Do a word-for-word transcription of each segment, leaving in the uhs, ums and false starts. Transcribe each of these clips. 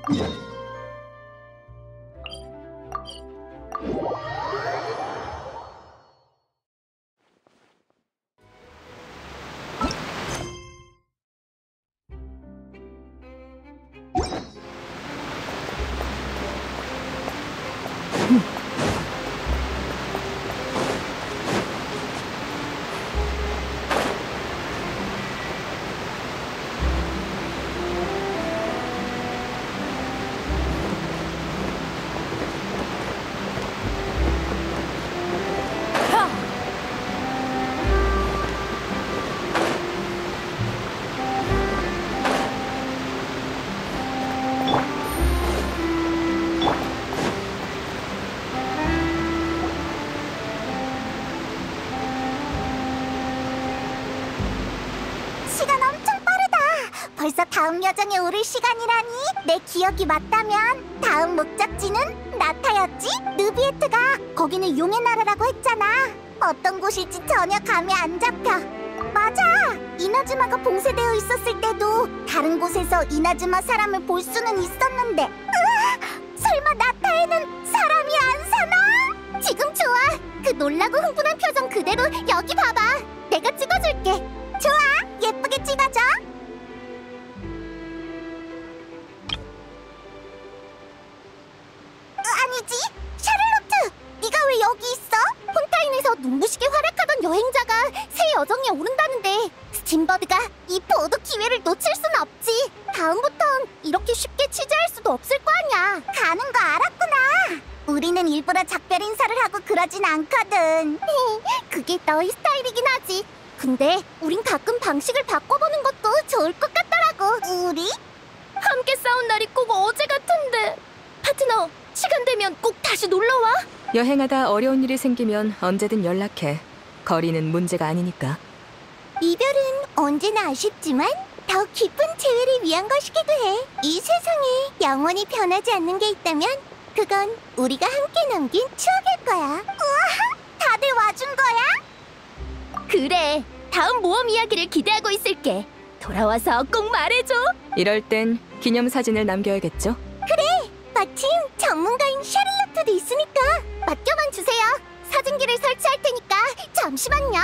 벌써 다음 여정에 오를 시간이라니. 내 기억이 맞다면 다음 목적지는 나타였지? 느비에트가 거기는 용의 나라라고 했잖아. 어떤 곳일지 전혀 감이 안 잡혀. 맞아! 이나즈마가 봉쇄되어 있었을 때도 다른 곳에서 이나즈마 사람을 볼 수는 있었는데, 으아! 설마 나타에는 사람이 안 사나? 지금 좋아! 그 놀라고 흥분한 표정 그대로 여기 봐봐! 내가 찍어줄게! 좋아! 예쁘게 찍어줘! 아니지! 샤를로트! 네가 왜 여기 있어? 폰타인에서 눈부시게 활약하던 여행자가 새 여정에 오른다는데 스팀버드가 이 보도 기회를 놓칠 순 없지. 다음부턴 이렇게 쉽게 취재할 수도 없을 거 아냐. 가는 거 알았구나. 우리는 일부러 작별 인사를 하고 그러진 않거든. 그게 너희 스타일이긴 하지. 근데 우린 가끔 방식을 바꿔보는 것도 좋을 것 같더라고. 우리? 함께 싸운 날이 꼭 어제 같은데. 파트너, 시간 되면 꼭 다시 놀러와. 여행하다 어려운 일이 생기면 언제든 연락해. 거리는 문제가 아니니까. 이별은 언제나 아쉽지만 더 깊은 재회를 위한 것이기도 해. 이 세상에 영원히 변하지 않는 게 있다면 그건 우리가 함께 남긴 추억일 거야. 우와, 다들 와준 거야? 그래, 다음 모험 이야기를 기대하고 있을게. 돌아와서 꼭 말해줘. 이럴 땐 기념사진을 남겨야겠죠? 그래, 마침 전문가인 샤를로트도 있으니까 맡겨만 주세요. 사진기를 설치할 테니까 잠시만요.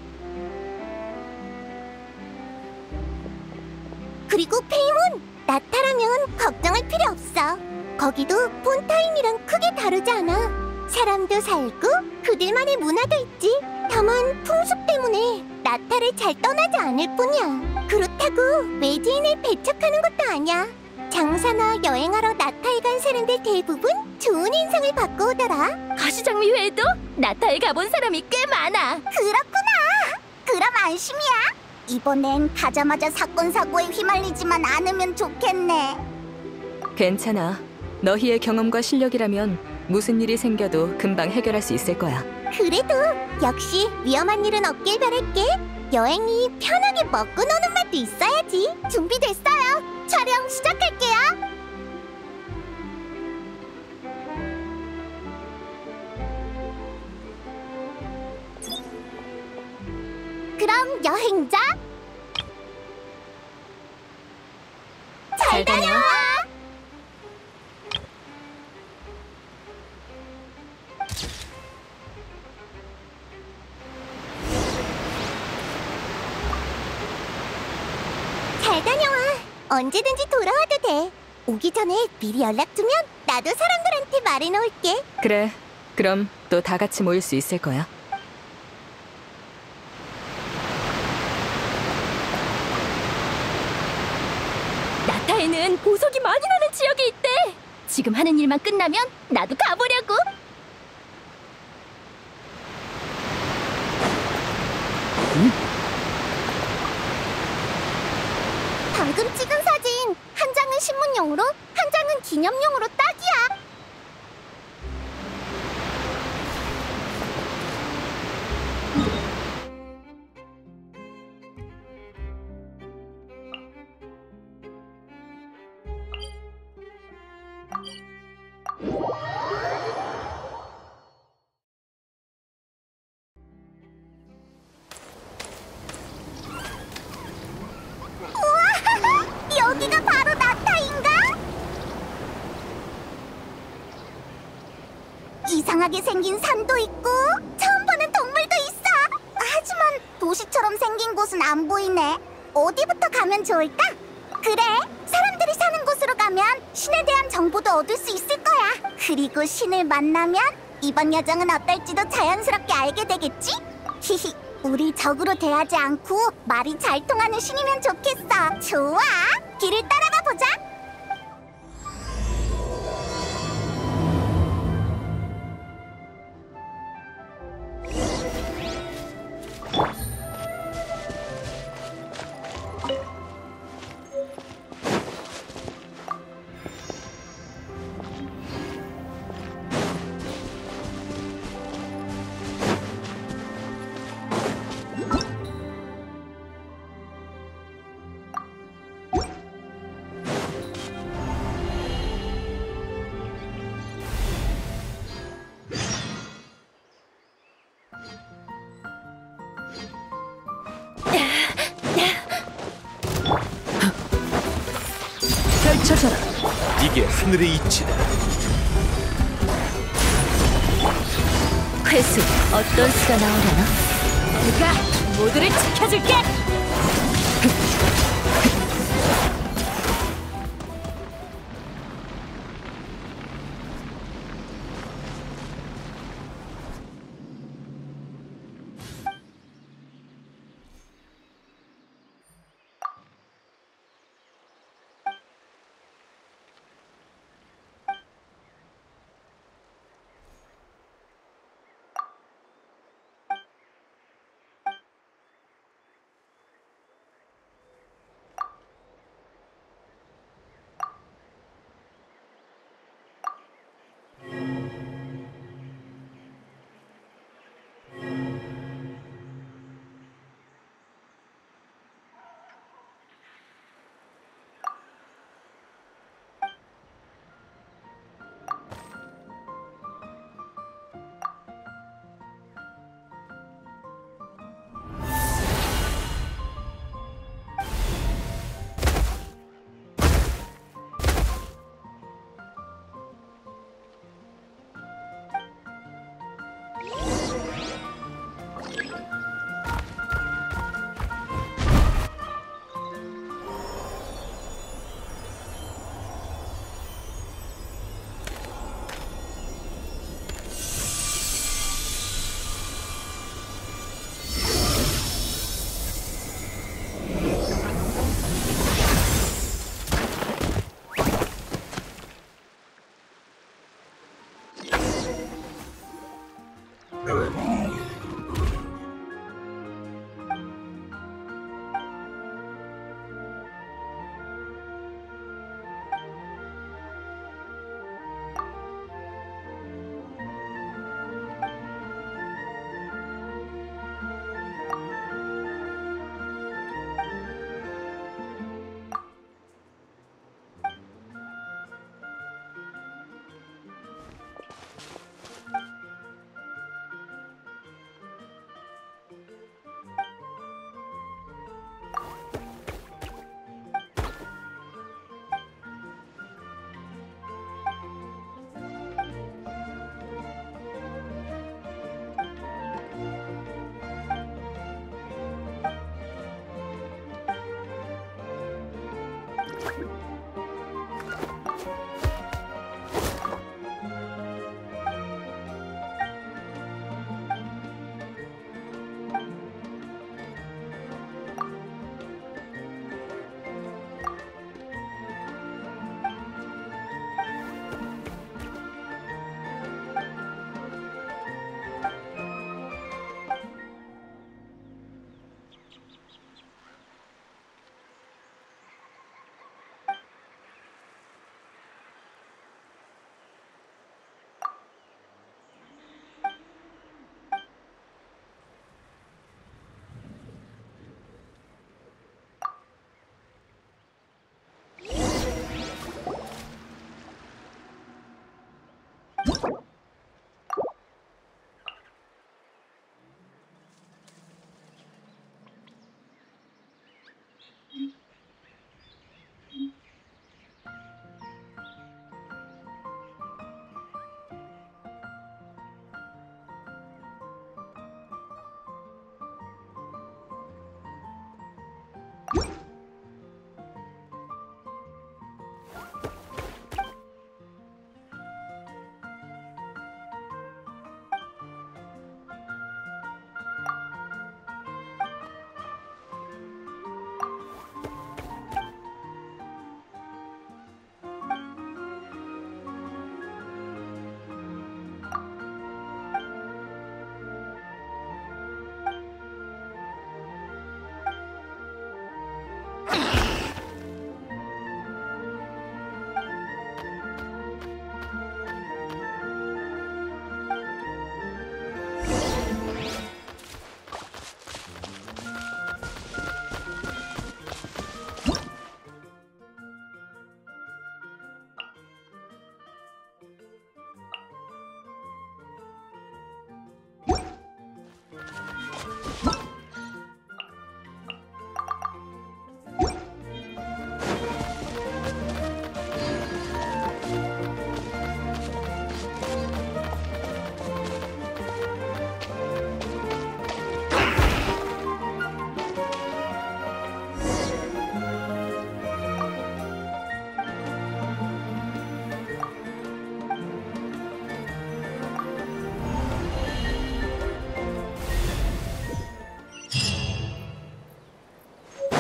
그리고 페이몬, 나타라면 걱정할 필요 없어. 거기도 폰타인이랑 크게 다르지 않아. 사람도 살고 그들만의 문화도 있지. 다만 풍습 때문에 나타를 잘 떠나지 않을 뿐이야. 그렇다고 외지인을 배척하는 것도 아니야. 장사나 여행하러 나타에 간 사람들 대부분 좋은 인상을 받고 오더라. 가시장미 회에도 나타에 가본 사람이 꽤 많아. 그렇구나. 그럼 안심이야. 이번엔 가자마자 사건 사고에 휘말리지만 않으면 좋겠네. 괜찮아. 너희의 경험과 실력이라면 무슨 일이 생겨도 금방 해결할 수 있을 거야. 그래도 역시 위험한 일은 없길 바랄게. 여행이 편하게 먹고 노는 맛도 있어야지. 준비됐어요. 촬영 시작할게요. 그럼 여행자 잘 다녀와. 잘 다녀와. 언제든지 돌아와도 돼. 오기 전에 미리 연락 주면 나도 사람들한테 말해놓을게. 그래, 그럼 또 다 같이 모일 수 있을 거야. 나타에는 보석이 많이 나는 지역이 있대. 지금 하는 일만 끝나면 나도 가보려고. 응? 방금 찍은 사진 한 장은 신문용으로, 한 장은 기념용으로 딱이야. 우와! 여기가 바로 나타인가? 이상하게 생긴 산도 있고 처음 보는 동물도 있어. 하지만 도시처럼 생긴 곳은 안 보이네. 어디부터 가면 좋을까? 그래, 사람들이 사는 곳으로 가면 신에 대한 정보도 얻을 수 있을 거야. 그리고 신을 만나면 이번 여정은 어떨지도 자연스럽게 알게 되겠지? 히히, 우리 적으로 대하지 않고 말이 잘 통하는 신이면 좋겠어. 좋아, 길을 따라가 보자. 펼쳐져라. 이게 하늘의 이치다. 회수, 어떤 수가 나오려나? 내가 모두를 지켜줄게!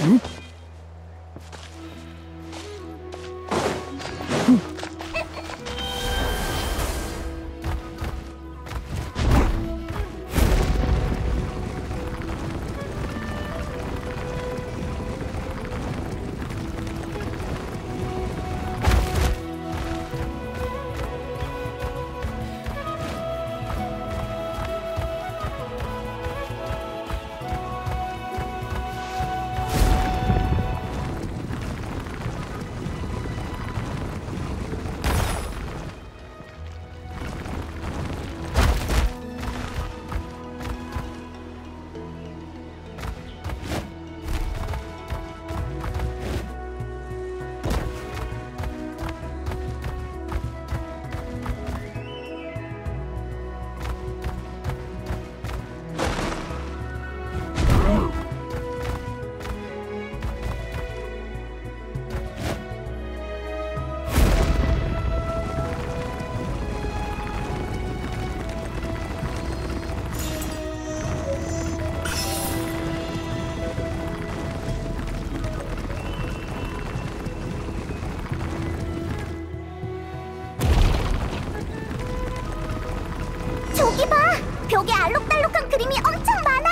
저기 봐! 벽에 알록달록한 그림이 엄청 많아!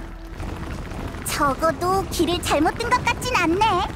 적어도 길을 잘못 든 것 같진 않네.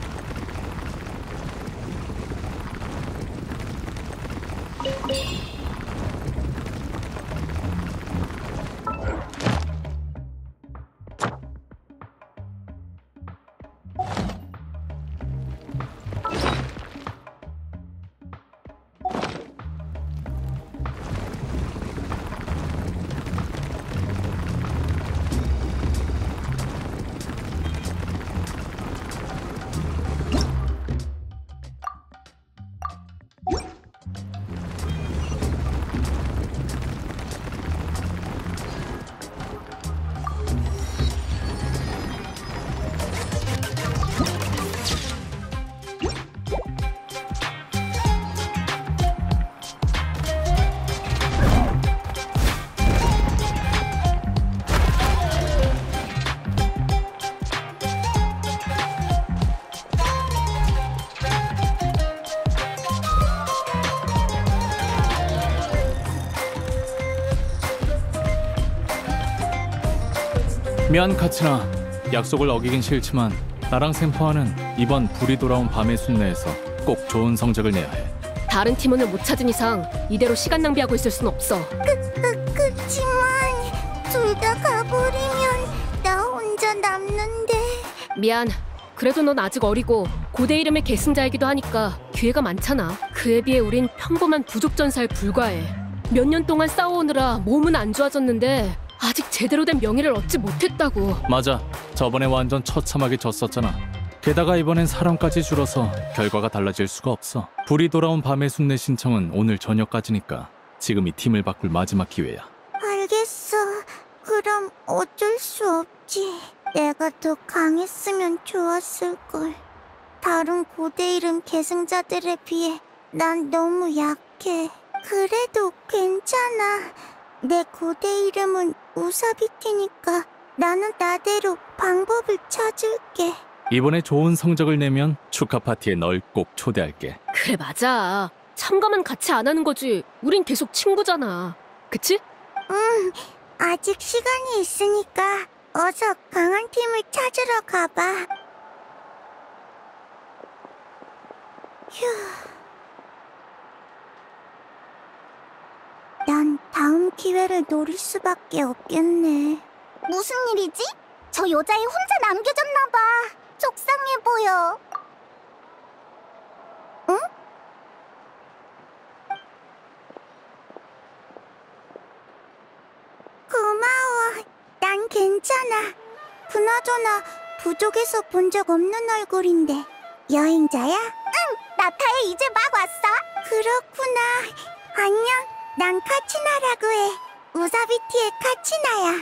미안 카츠나, 약속을 어기긴 싫지만 나랑 샘퍼와는 이번 불이 돌아온 밤의 순례에서 꼭 좋은 성적을 내야 해. 다른 팀원을 못 찾은 이상 이대로 시간 낭비하고 있을 순 없어. 그, 그, 그치만 둘 다 가버리면 나 혼자 남는데. 미안. 그래도 넌 아직 어리고 고대 이름의 계승자이기도 하니까 기회가 많잖아. 그에 비해 우린 평범한 부족 전사에 불과해. 몇 년 동안 싸워오느라 몸은 안 좋아졌는데 아직 제대로 된 명예를 얻지 못했다고. 맞아, 저번에 완전 처참하게 졌었잖아. 게다가 이번엔 사람까지 줄어서 결과가 달라질 수가 없어. 불이 돌아온 밤의 순례 신청은 오늘 저녁까지니까 지금이 팀을 바꿀 마지막 기회야. 알겠어. 그럼 어쩔 수 없지. 내가 더 강했으면 좋았을걸. 다른 고대 이름 계승자들에 비해 난 너무 약해. 그래도 괜찮아. 내 고대 이름은 우사비티니까 나는 나대로 방법을 찾을게. 이번에 좋은 성적을 내면 축하 파티에 널 꼭 초대할게. 그래, 맞아. 참가만 같이 안 하는 거지. 우린 계속 친구잖아. 그치? 응, 아직 시간이 있으니까 어서 강한 팀을 찾으러 가봐. 휴. 난 다음 기회를 노릴 수밖에 없겠네. 무슨 일이지? 저 여자애 혼자 남겨졌나 봐. 속상해 보여. 응? 고마워. 난 괜찮아. 그나저나 부족에서 본 적 없는 얼굴인데 여행자야? 응, 나타에 이제 막 왔어. 그렇구나. 안녕. 난 카치나라고 해. 우사비티의 카치나야.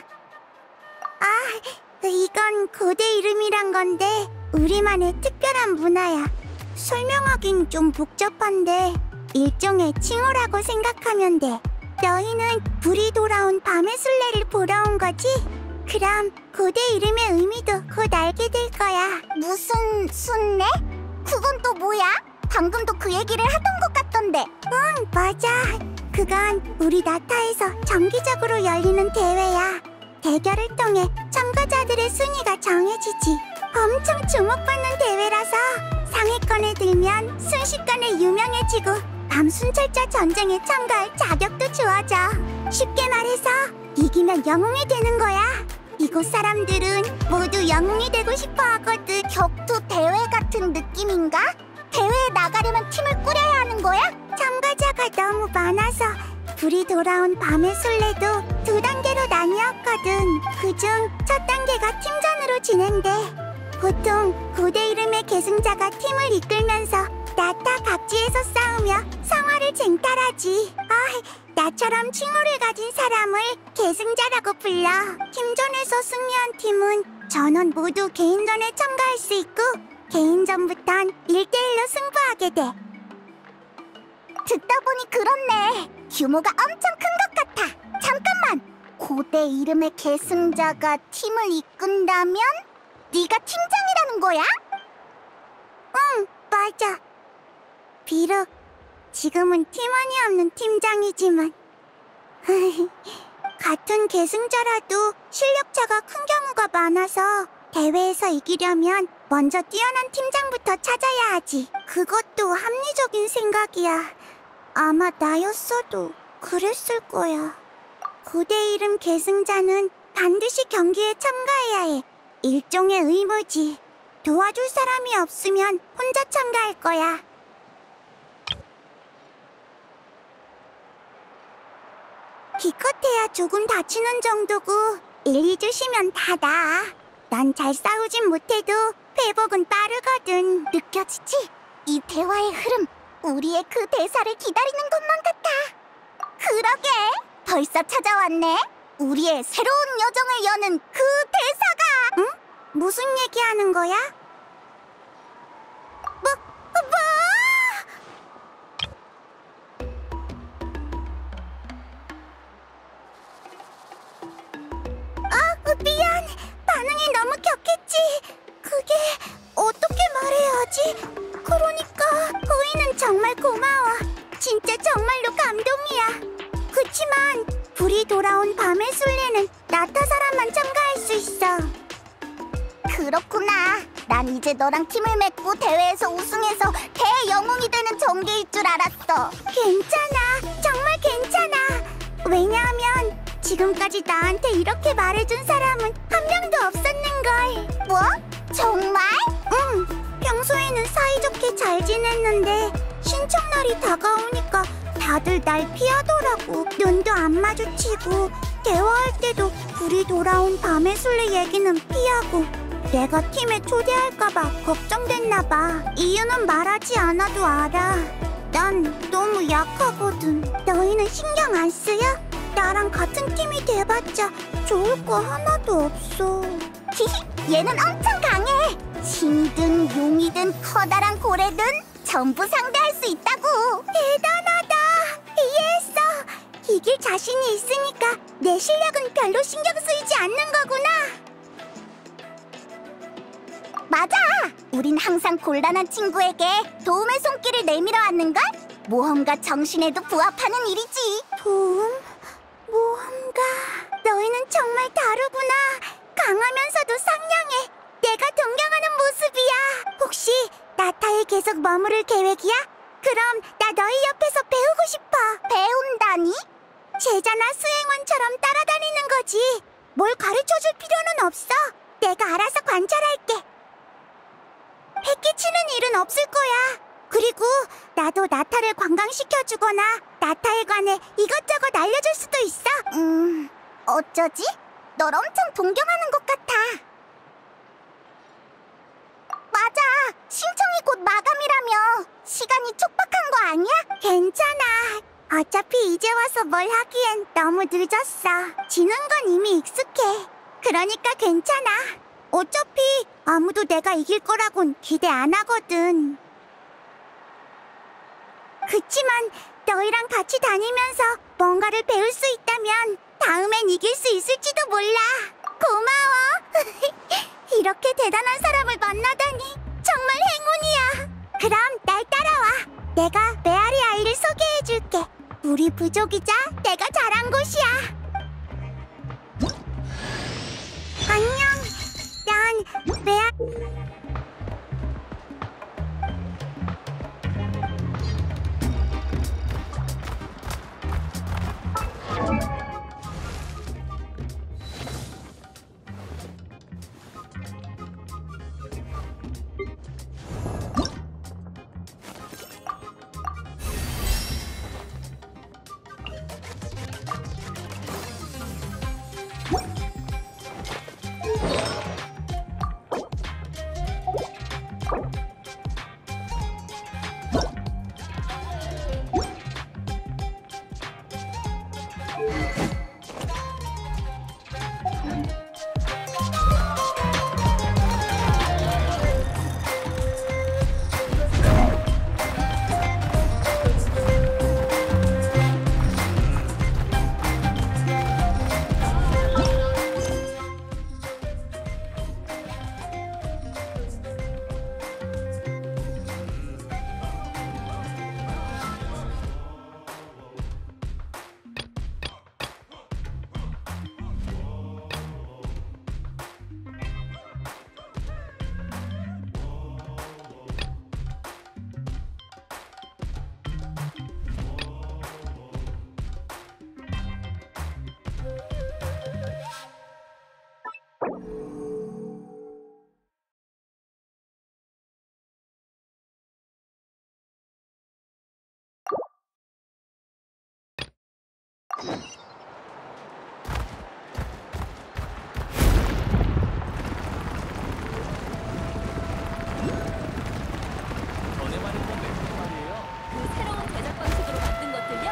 아, 이건 고대 이름이란 건데 우리만의 특별한 문화야. 설명하긴 좀 복잡한데 일종의 칭호라고 생각하면 돼. 너희는 불이 돌아온 밤의 순례를 보러 온 거지? 그럼 고대 이름의 의미도 곧 알게 될 거야. 무슨 순례? 그건 또 뭐야? 방금도 그 얘기를 하던 것 같던데. 응, 맞아. 그건 우리 나타에서 정기적으로 열리는 대회야. 대결을 통해 참가자들의 순위가 정해지지. 엄청 주목받는 대회라서 상위권에 들면 순식간에 유명해지고 밤순찰자 전쟁에 참가할 자격도 주어져. 쉽게 말해서 이기면 영웅이 되는 거야. 이곳 사람들은 모두 영웅이 되고 싶어 하거든. 격투 대회 같은 느낌인가? 대회에 나가려면 팀을 꾸려야 하는 거야? 참가자가 너무 많아서 불이 돌아온 밤의 순례도 두 단계로 나뉘었거든. 그중 첫 단계가 팀전으로 진행돼. 보통 고대 이름의 계승자가 팀을 이끌면서 나타 각지에서 싸우며 성화를 쟁탈하지. 아, 나처럼 칭호를 가진 사람을 계승자라고 불러. 팀전에서 승리한 팀은 전원 모두 개인전에 참가할 수 있고 개인전부턴 일 대일로 승부하게 돼. 듣다 보니 그렇네. 규모가 엄청 큰 것 같아. 잠깐만! 고대 이름의 계승자가 팀을 이끈다면 네가 팀장이라는 거야? 응, 맞아. 비록 지금은 팀원이 없는 팀장이지만 같은 계승자라도 실력차가 큰 경우가 많아서 대회에서 이기려면 먼저 뛰어난 팀장부터 찾아야 하지. 그것도 합리적인 생각이야. 아마 나였어도 그랬을 거야. 고대 이름 계승자는 반드시 경기에 참가해야 해. 일종의 의무지. 도와줄 사람이 없으면 혼자 참가할 거야. 기껏해야 조금 다치는 정도고 일, 이 주 쉬면 다 나아. 난 잘 싸우진 못해도 회복은 빠르거든. 느껴지지? 이 대화의 흐름, 우리의 그 대사를 기다리는 것만 같아. 그러게, 벌써 찾아왔네. 우리의 새로운 여정을 여는 그 대사가. 응? 무슨 얘기하는 거야? 뭐, 뭐? 아, 미안. 반응이 너무 격했지. 그게 어떻게 말해야 하지? 그러니까 고인은 정말 고마워. 진짜 정말로 감동이야. 그치만 불이 돌아온 밤의 순례는 나타 사람만 참가할 수 있어. 그렇구나. 난 이제 너랑 팀을 맺고 대회에서 우승해서 대영웅이 되는 전개일 줄 알았어. 괜찮아. 정말 괜찮아. 왜냐하면 지금까지 나한테 이렇게 말해준 사람은 한 명도 없었는걸. 뭐? 정말? 응. 평소에는 사이좋게 잘 지냈는데 신청날이 다가오니까 다들 날 피하더라고. 눈도 안 마주치고 대화할 때도 불이 돌아온 밤의 순례 얘기는 피하고 내가 팀에 초대할까봐 걱정됐나봐. 이유는 말하지 않아도 알아. 난 너무 약하거든. 너희는 신경 안 쓰여? 나랑 같은 팀이 돼봤자 좋을 거 하나도 없어. 히히, 얘는 엄청 강해. 신이든 용이든 커다란 고래든 전부 상대할 수 있다고. 대단하다. 이해했어. 이길 자신이 있으니까 내 실력은 별로 신경 쓰이지 않는 거구나. 맞아. 우린 항상 곤란한 친구에게 도움의 손길을 내밀어 왔는걸. 모험가 정신에도 부합하는 일이지. 도움? 모험가? 너희는 정말 다르구나. 강하면서도 상냥해. 내가 동경하는 모습이야. 혹시 나타에 계속 머무를 계획이야? 그럼 나 너희 옆에서 배우고 싶어. 배운다니? 제자나 수행원처럼 따라다니는 거지. 뭘 가르쳐줄 필요는 없어. 내가 알아서 관찰할게. 패기치는 일은 없을 거야. 그리고 나도 나타를 관광시켜주거나 나타에 관해 이것저것 알려줄 수도 있어. 음... 어쩌지? 널 엄청 동경하는 것 같아. 맞아. 신청이 곧 마감이라며. 시간이 촉박한 거 아니야? 괜찮아. 어차피 이제 와서 뭘 하기엔 너무 늦었어. 지는 건 이미 익숙해. 그러니까 괜찮아. 어차피 아무도 내가 이길 거라곤 기대 안 하거든. 그치만 너희랑 같이 다니면서 뭔가를 배울 수 있다면 다음엔 이길 수 있을지도 몰라. 고마워. 이렇게 대단한 사람을 만나다니 정말 행운이야. 그럼 날 따라와. 내가 메아리 아이를 소개해줄게. 우리 부족이자 내가 자란 곳이야. 안녕. 난 메아... 새로운 제작 방식으로 만든 것들요?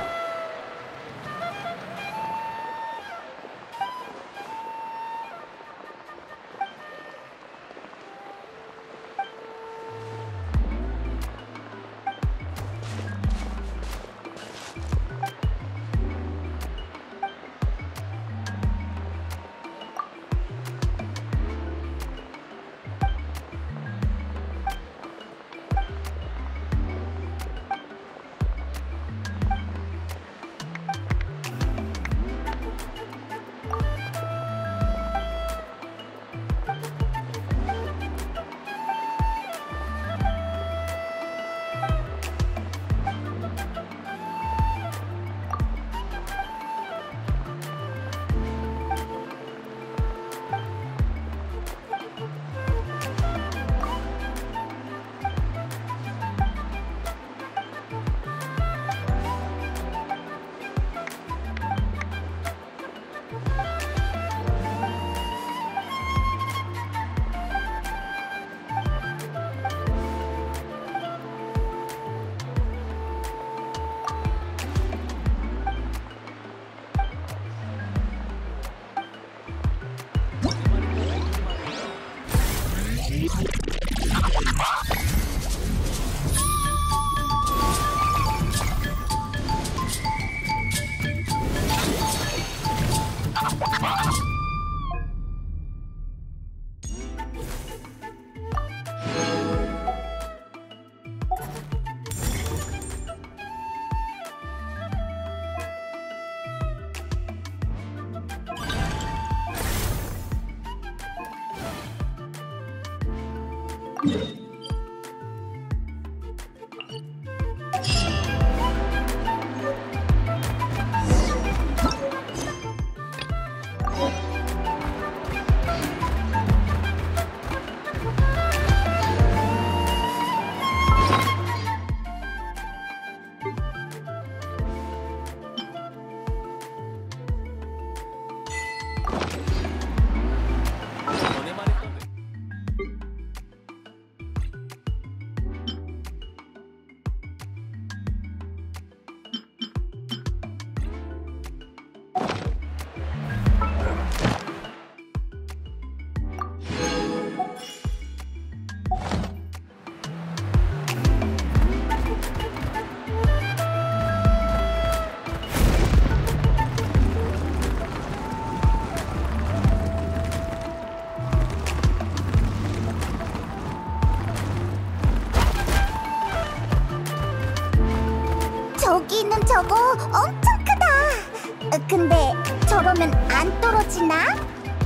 있는 저거 엄청 크다. 어, 근데 저러면 안 떨어지나?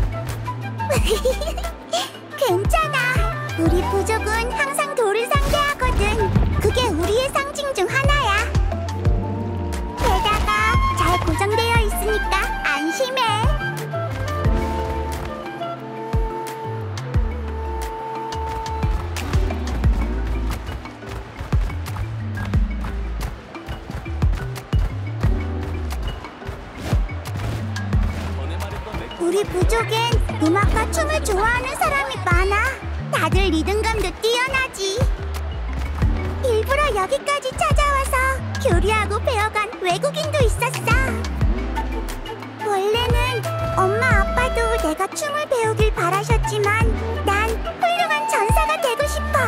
괜찮아. 우리 부족은 항상 돌을 상대하거든. 그게 우리의 상징 중 하나야. 게다가 잘 고정되어 있으니까 안심해. 우리 부족엔 음악과 춤을 좋아하는 사람이 많아. 다들 리듬감도 뛰어나지. 일부러 여기까지 찾아와서 교류하고 배워간 외국인도 있었어. 원래는 엄마 아빠도 내가 춤을 배우길 바라셨지만 난 훌륭한 전사가 되고 싶어.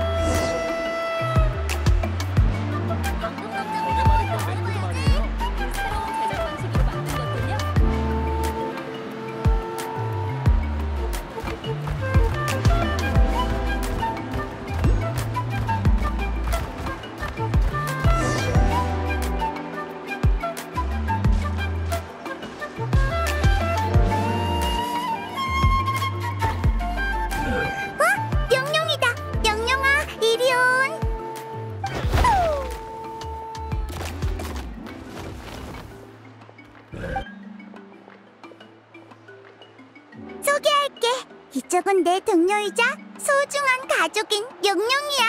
소개할게. 이쪽은 내 동료이자 소중한 가족인 용용이야.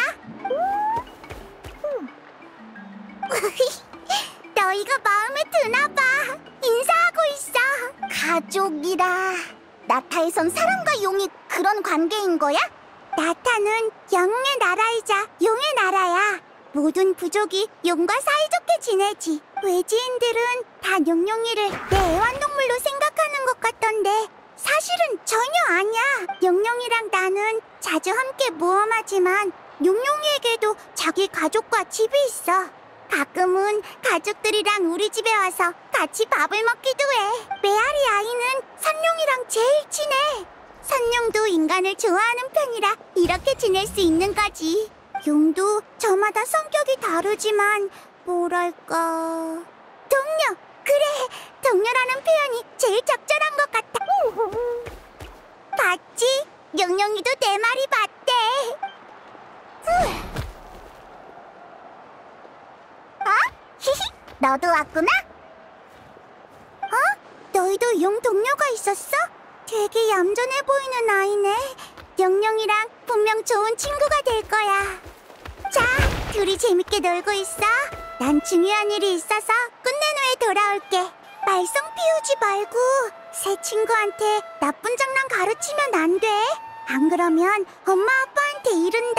너희가 마음에 드나봐. 인사하고 있어. 가족이라. 나타에선 사람과 용이 그런 관계인 거야? 나타는 영웅의 나라이자 용의 나라야. 모든 부족이 용과 사이좋게 지내지. 외지인들은 다 용용이를 내 애완동물로 생각하는 것 같던데 사실은 전혀 아니야. 용용이랑 나는 자주 함께 모험하지만 용용이에게도 자기 가족과 집이 있어. 가끔은 가족들이랑 우리 집에 와서 같이 밥을 먹기도 해. 메아리 아이는 선용이랑 제일 친해. 선용도 인간을 좋아하는 편이라 이렇게 지낼 수 있는 거지. 용도 저마다 성격이 다르지만 뭐랄까... 동료! 그래! 동료라는 표현이 제일 적절한 것 같아. 봤지? 용용이도 내 말이 맞대. 어? 히히, 너도 왔구나? 어? 너희도 용 동료가 있었어? 되게 얌전해 보이는 아이네. 용용이랑 분명 좋은 친구가 될 거야. 자, 둘이 재밌게 놀고 있어. 난 중요한 일이 있어서 끝낸 후에 돌아올게. 말썽 피우지 말고 새 친구한테 나쁜 장난 가르치면 안 돼. 안 그러면 엄마 아빠한테 이른다.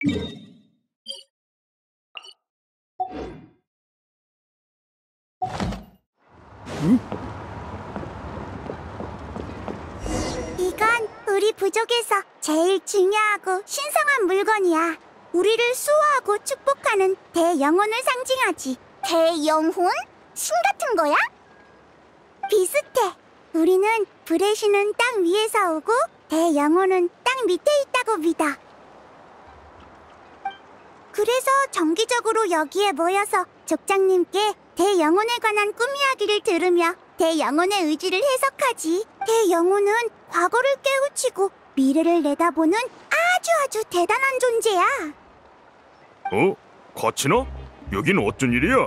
이건 우리 부족에서 제일 중요하고 신성한 물건이야. 우리를 수호하고 축복하는 대영혼을 상징하지. 대영혼? 신 같은 거야? 비슷해. 우리는 불의 신은 땅 위에서 오고 대영혼은 땅 밑에 있다고 믿어. 그래서 정기적으로 여기에 모여서 족장님께 대영혼에 관한 꿈 이야기를 들으며 대영혼의 의지를 해석하지. 대영혼은 과거를 깨우치고 미래를 내다보는 아주 아주 대단한 존재야. 어? 가치나? 여긴 어쩐 일이야?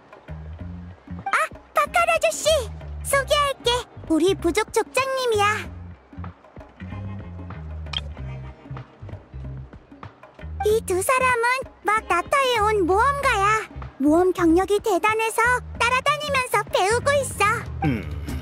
파칼 아저씨, 소개할게. 우리 부족 족장님이야. 이 두 사람은 막 나타에 온 모험가야. 모험 경력이 대단해서 따라다니면서 배우고 있어. 음,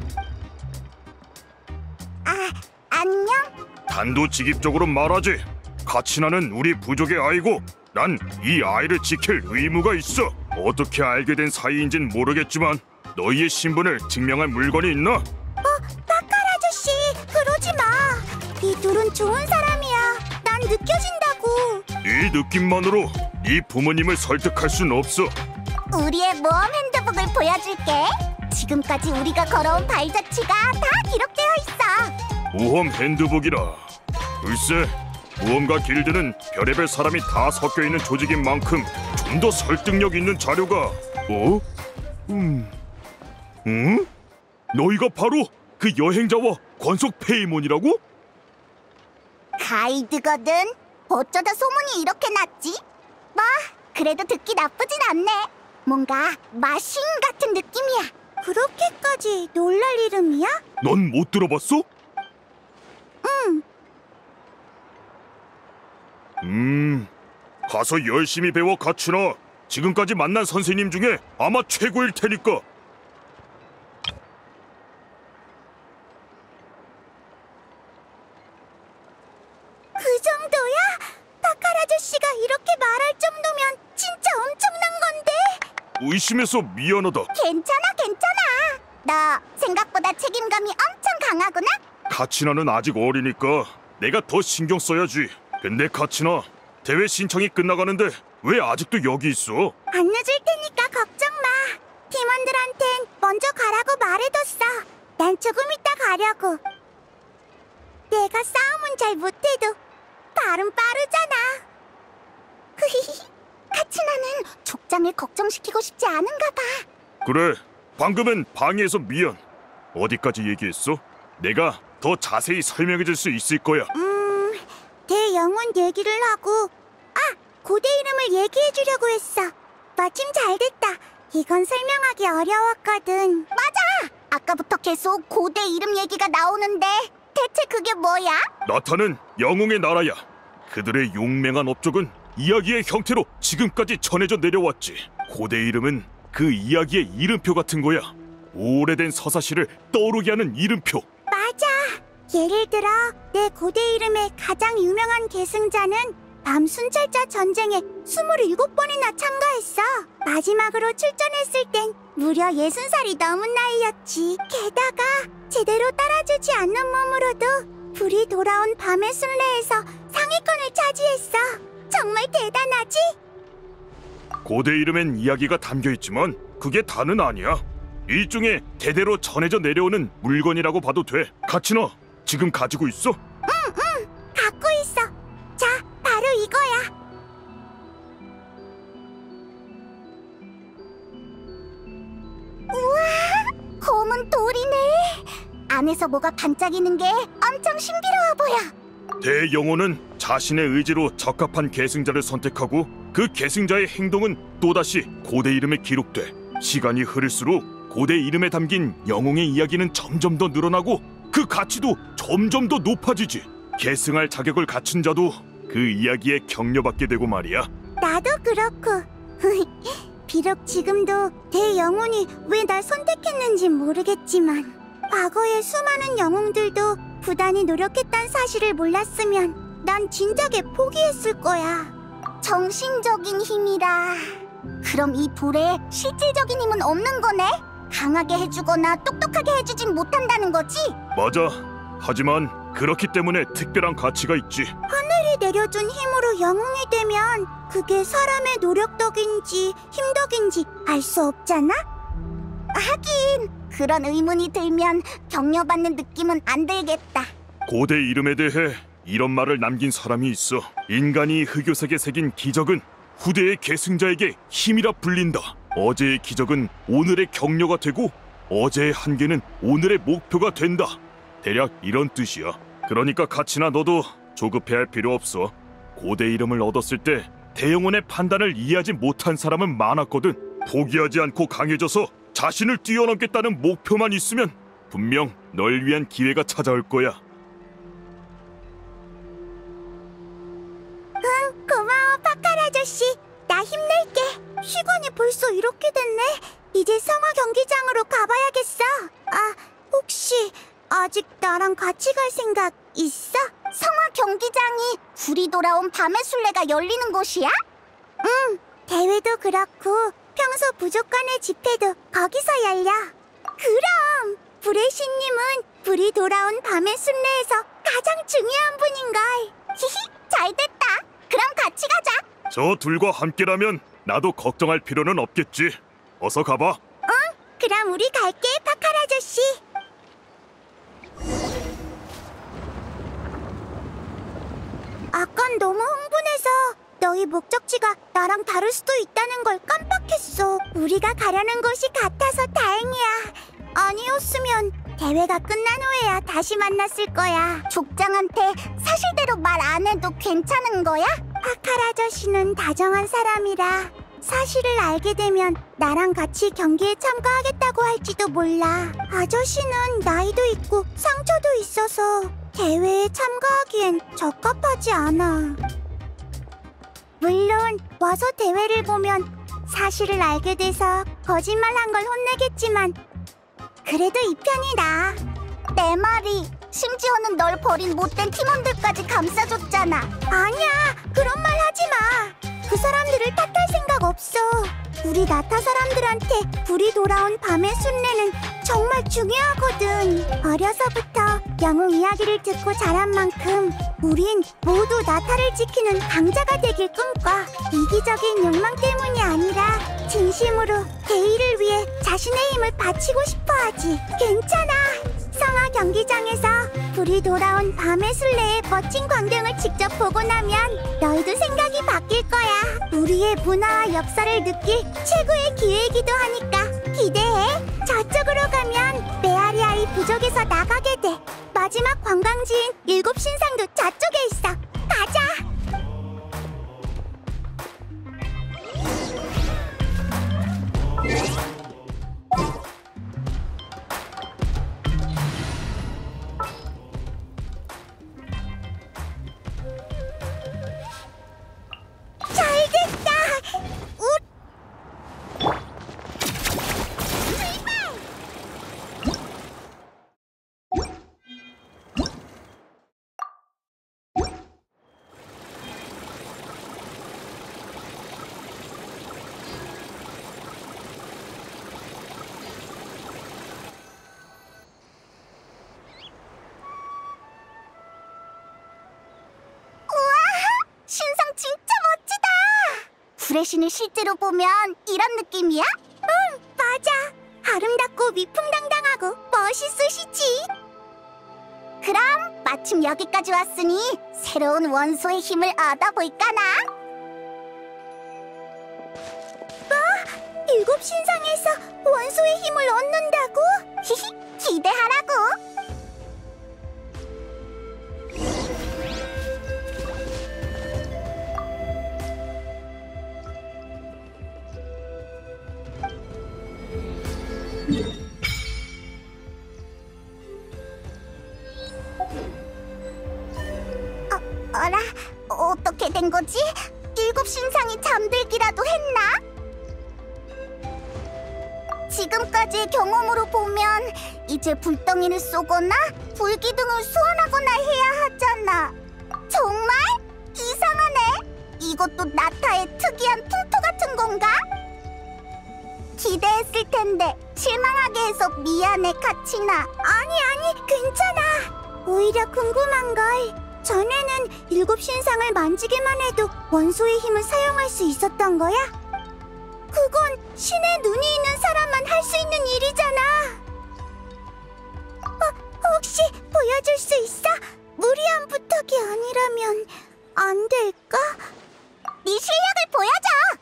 아, 안녕? 단도직입적으로 말하지. 가치나는 우리 부족의 아이고 난 이 아이를 지킬 의무가 있어. 어떻게 알게 된 사이인진 모르겠지만 너희의 신분을 증명할 물건이 있나? 파칼 아저씨, 그러지 마. 이 둘은 좋은 사람이야. 난 느껴진다고. 이 느낌만으로 네 부모님을 설득할 순 없어. 우리의 모험 핸드북을 보여줄게. 지금까지 우리가 걸어온 발자취가 다 기록되어 있어. 모험 핸드북이라. 글쎄, 모험가 길드는 별의별 사람이 다 섞여 있는 조직인 만큼 좀 더 설득력 있는 자료가. 어? 음, 응? 너희가 바로 그 여행자와 권속 페이몬이라고? 가이드거든. 어쩌다 소문이 이렇게 났지? 뭐, 그래도 듣기 나쁘진 않네. 뭔가 마신 같은 느낌이야. 그렇게까지 놀랄 이름이야? 넌 못 들어봤어? 응. 음, 가서 열심히 배워 가츠나. 지금까지 만난 선생님 중에 아마 최고일 테니까. 그 정도야? 파칼 아저씨가 이렇게 말할 정도면 진짜 엄청난 건데. 의심해서 미안하다. 괜찮아, 괜찮아. 너 생각보다 책임감이 엄청 강하구나. 가치나는 아직 어리니까 내가 더 신경 써야지. 근데 가치나, 대회 신청이 끝나가는데 왜 아직도 여기 있어? 안 늦을 테니까 걱정 마. 팀원들한텐 먼저 가라고 말해뒀어. 난 조금 이따 가려고. 내가 싸움은 잘 못해도 발은 빠르잖아. 카츠나는 족장을 걱정시키고 싶지 않은가 봐. 그래, 방금은 방해해서 미안. 어디까지 얘기했어? 내가 더 자세히 설명해줄 수 있을 거야. 음... 대영혼 얘기를 하고, 아! 고대 이름을 얘기해주려고 했어. 마침 잘됐다. 이건 설명하기 어려웠거든. 맞아! 아까부터 계속 고대 이름 얘기가 나오는데 대체 그게 뭐야? 나타는 영웅의 나라야. 그들의 용맹한 업적은 이야기의 형태로 지금까지 전해져 내려왔지. 고대 이름은 그 이야기의 이름표 같은 거야. 오래된 서사시를 떠오르게 하는 이름표. 맞아. 예를 들어 내 고대 이름의 가장 유명한 계승자는 밤순찰자 전쟁에 스물일곱 번이나 참가했어. 마지막으로 출전했을 땐 무려 예순 살이 넘은 나이였지. 게다가 제대로 따라주지 않는 몸으로도 불이 돌아온 밤의 순례에서 상위권을 차지했어. 정말 대단하지? 고대 이름엔 이야기가 담겨있지만 그게 다는 아니야. 일종의 대대로 전해져 내려오는 물건이라고 봐도 돼. 가치나, 지금 가지고 있어? 갖고 있어. 자, 바로 이거야. 우와, 검은 돌이네. 안에서 뭐가 반짝이는 게 엄청 신비로워 보여. 대영혼은 자신의 의지로 적합한 계승자를 선택하고 그 계승자의 행동은 또다시 고대 이름에 기록돼. 시간이 흐를수록 고대 이름에 담긴 영웅의 이야기는 점점 더 늘어나고 그 가치도 점점 더 높아지지. 계승할 자격을 갖춘 자도 그 이야기에 격려받게 되고 말이야. 나도 그렇고. 비록 지금도 대영혼이 왜 날 선택했는지 모르겠지만 과거의 수많은 영웅들도 부단히 노력했단 사실을 몰랐으면 난 진작에 포기했을 거야. 정신적인 힘이라. 그럼 이 불에 실질적인 힘은 없는 거네? 강하게 해주거나 똑똑하게 해주진 못한다는 거지? 맞아. 하지만 그렇기 때문에 특별한 가치가 있지. 하늘이 내려준 힘으로 영웅이 되면 그게 사람의 노력 덕인지 힘 덕인지 알 수 없잖아? 하긴 그런 의문이 들면 격려받는 느낌은 안 들겠다. 고대 이름에 대해 이런 말을 남긴 사람이 있어. 인간이 흑요색에 새긴 기적은 후대의 계승자에게 힘이라 불린다. 어제의 기적은 오늘의 격려가 되고 어제의 한계는 오늘의 목표가 된다. 대략 이런 뜻이야. 그러니까 가치나 너도 조급해할 필요 없어. 고대 이름을 얻었을 때 대영혼의 판단을 이해하지 못한 사람은 많았거든. 포기하지 않고 강해져서 자신을 뛰어넘겠다는 목표만 있으면 분명 널 위한 기회가 찾아올 거야. 응, 고마워 파칼 아저씨. 나 힘낼게. 시간이 벌써 이렇게 됐네. 이제 성화 경기장으로 가봐야겠어. 아, 혹시 아직 나랑 같이 갈 생각 있어? 성화 경기장이 불이 돌아온 밤의 순례가 열리는 곳이야? 응, 대회도 그렇고 평소 부족간의 집회도 거기서 열려. 그럼 불의 신님은 불이 돌아온 밤의 순례에서 가장 중요한 분인걸. 히히, 잘됐다. 그럼 같이 가자. 저 둘과 함께라면 나도 걱정할 필요는 없겠지. 어서 가봐. 응, 그럼 우리 갈게, 파칼 아저씨. 아깐 너무 흥분해서 너희 목적지가 나랑 다를 수도 있다는 걸 깜빡했어. 우리가 가려는 곳이 같아서 다행이야. 아니었으면 대회가 끝난 후에야 다시 만났을 거야. 족장한테 사실대로 말 안 해도 괜찮은 거야? 파칼 아저씨는 다정한 사람이라 사실을 알게 되면 나랑 같이 경기에 참가하겠다고 할지도 몰라. 아저씨는 나이도 있고 상처도 있어서 대회에 참가하기엔 적합하지 않아. 물론 와서 대회를 보면 사실을 알게 돼서 거짓말한 걸 혼내겠지만 그래도 이 편이 나아. 내 말이 심지어는 널 버린 못된 팀원들까지 감싸줬잖아. 아니야, 그런 말 하지 마. 그 사람들을 탓할 생각 없어. 우리 나타 사람들한테 불이 돌아온 밤의 순례는 정말 중요하거든. 어려서부터 영웅 이야기를 듣고 자란 만큼 우린 모두 나타를 지키는 강자가 되길 꿈꿔. 이기적인 욕망 때문이 아니라 진심으로 대의를 위해 자신의 힘을 바치고 싶어하지. 괜찮아. 성화 경기장에서 불이 돌아온 밤의 순례의 멋진 광경을 직접 보고 나면 너희도 생각이 바뀔 거야. 우리의 문화와 역사를 느낄 최고의 기회이기도 하니까 기대해. 저쪽으로 가면 메아리아이 부족에서 나가게 돼. 마지막 관광지인 일곱 신상도 저쪽에 있어. 가자. 잘됐다. 우... 신상 진짜 멋지다. 불의 신을 실제로 보면 이런 느낌이야? 응, 맞아. 아름답고 위풍당당하고 멋있으시지. 그럼 마침 여기까지 왔으니 새로운 원소의 힘을 얻어볼까나? 뭐? 일곱 신상에서 원소의 힘을 얻는다고? 히히, 기대하라고. 어, 어라? 어떻게 된 거지? 일곱 신상이 잠들기라도 했나? 지금까지의 경험으로 보면 이제 불덩이를 쏘거나 불기둥을 소환하거나 해야 하잖아. 정말? 이것도 나타의 특이한 풍토 같은 건가? 기대했을 텐데 실망하게 해서 미안해, 카치나. 아니 아니, 괜찮아. 오히려 궁금한 걸. 전에는 일곱 신상을 만지기만 해도 원소의 힘을 사용할 수 있었던 거야? 그건 신의 눈이 있는 사람만 할 수 있는 일이잖아. 어, 혹시 보여줄 수 있어? 무리한 부탁이 아니라면 안 될까? 네 실력을 보여줘!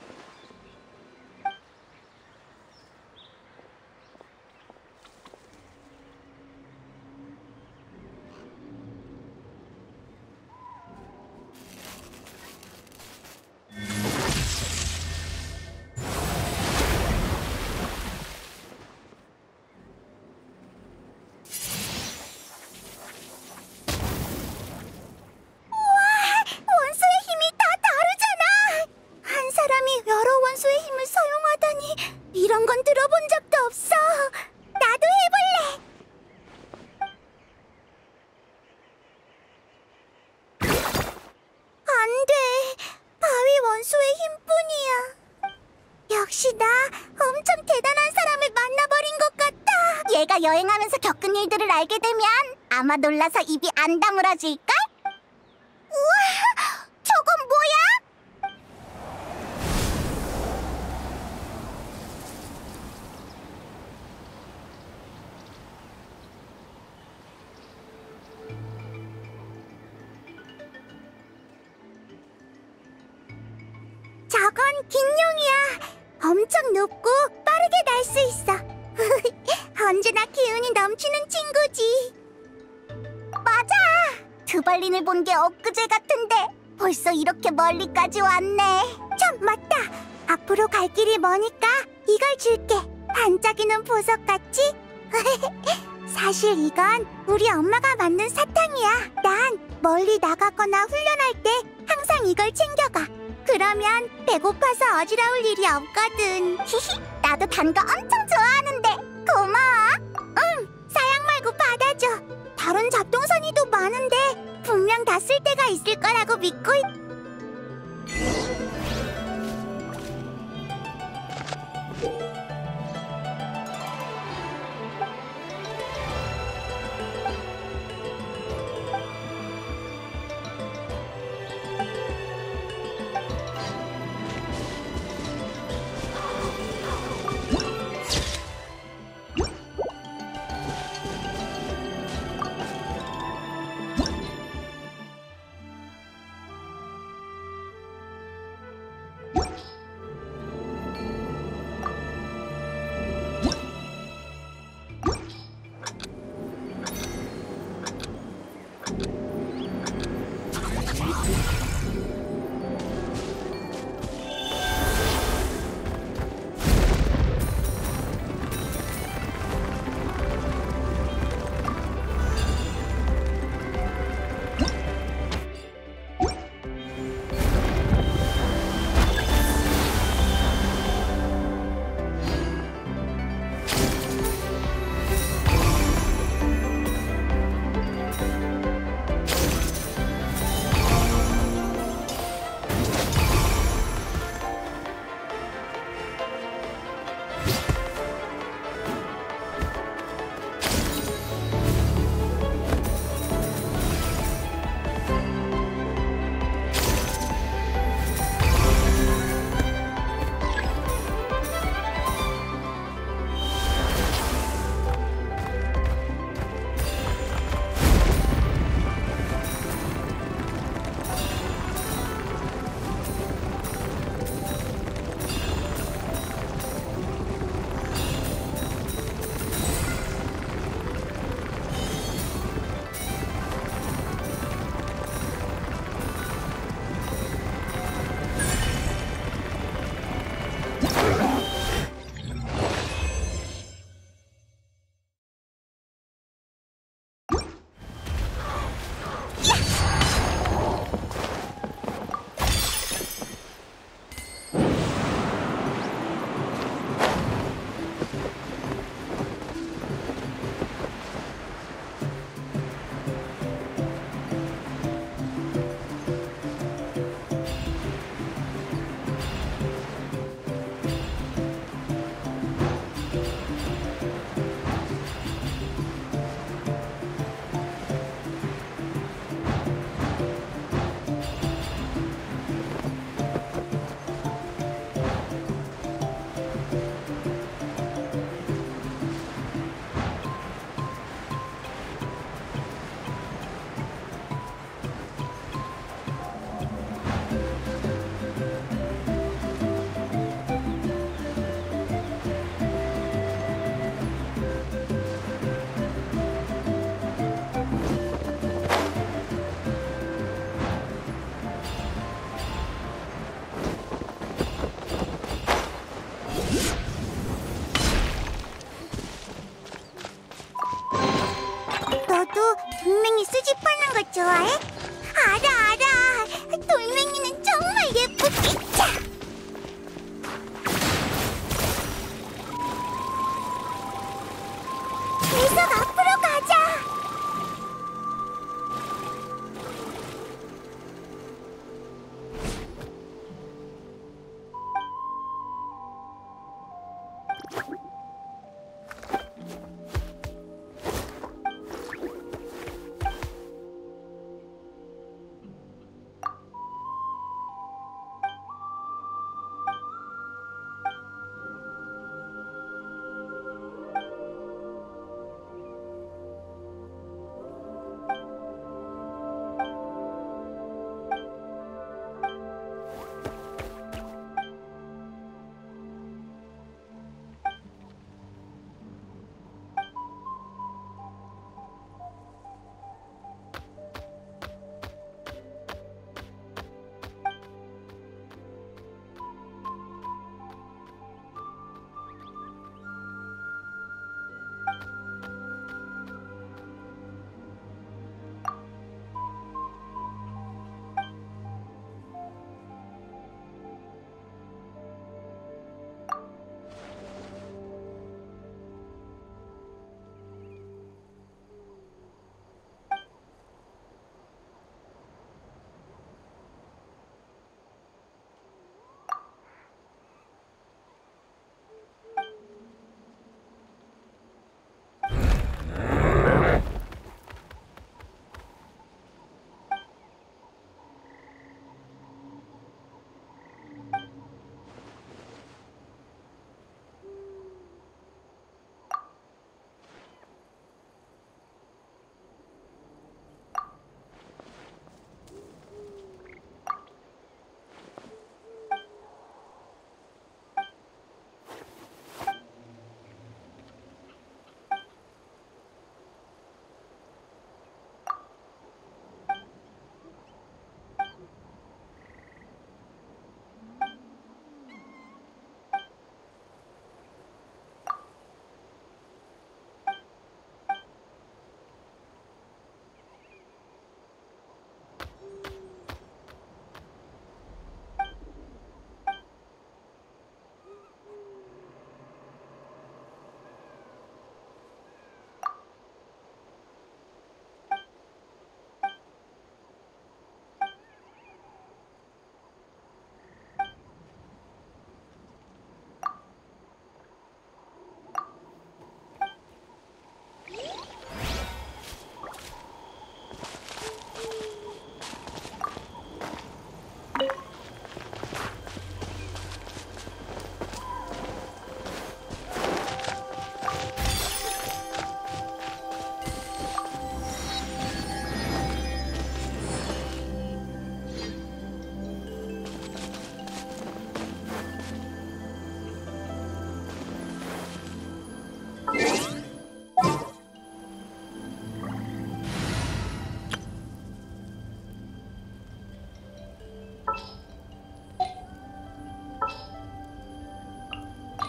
원소의 힘이 다 다르잖아! 한 사람이 여러 원소의 힘을 사용하다니, 이런 건 들어본 적도 없어. 나도 해볼래. 안 돼. 바위 원소의 힘뿐이야. 역시 나 엄청 대단한 사람을 만나버린 것 같아. 얘가 여행하면서 겪은 일들을 알게 되면 아마 놀라서 입이 안 다물어질걸? 우와! 저건 뭐야? 저건 긴룡이야. 엄청 높고 빠르게 날 수 있어. 언제나 기운이 넘치는 친구지. 맞아! 드발린을 본 게 엊그제 같은데 벌써 이렇게 멀리까지 왔네. 참, 맞다. 앞으로 갈 길이 머니까 이걸 줄게. 반짝이는 보석 같지? 사실 이건 우리 엄마가 만든 사탕이야. 난 멀리 나가거나 훈련할 때 항상 이걸 챙겨가. 그러면 배고파서 어지러울 일이 없거든. 나도 단 거 엄청 좋아하는데. 고마워. 응, 사양 말고 받아줘. 다른 잡동사니도 많은데 분명 다 쓸 데가 있을 거라고 믿고 있...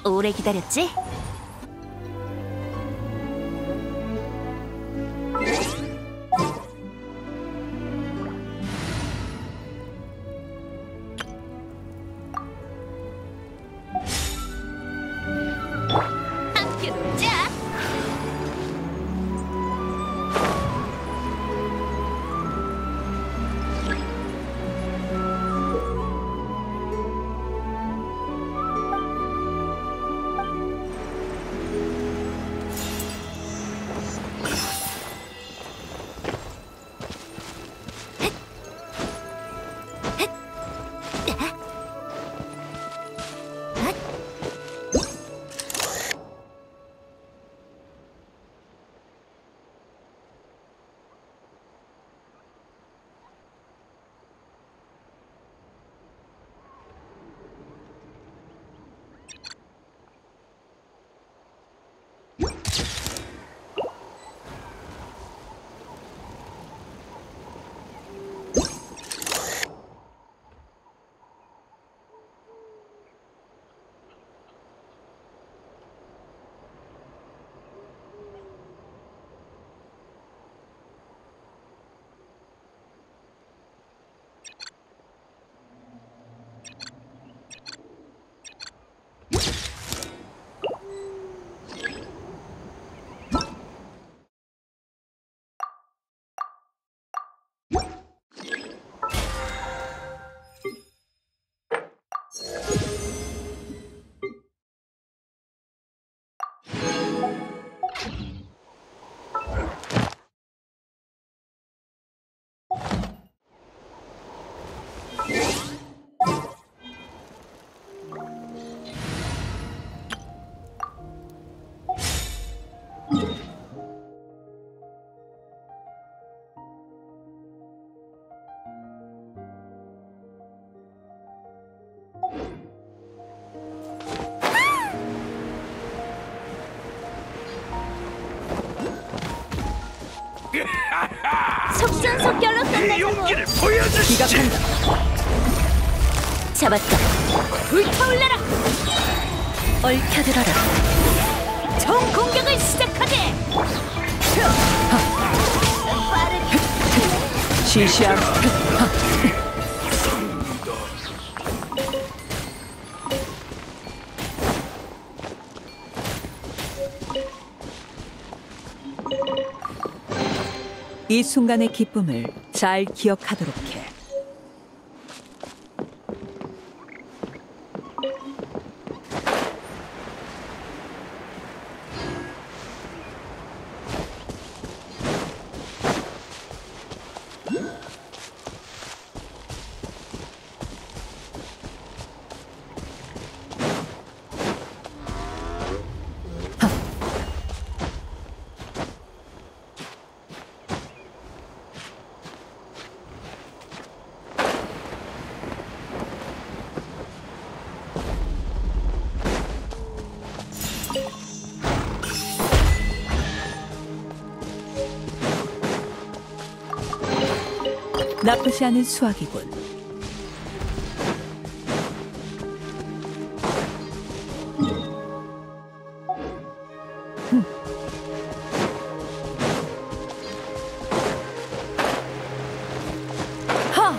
오래 기다렸지? 함께 놀자. 속전속결로 끝내주고 용기를 보여주시지. 기각한다. 잡았다. 불타올라라. 얽혀들어라. 총 공격을 시작하게. 시시한 이 순간의 기쁨을 잘 기억하도록 해. 나쁘지 않은 수학이군. 하!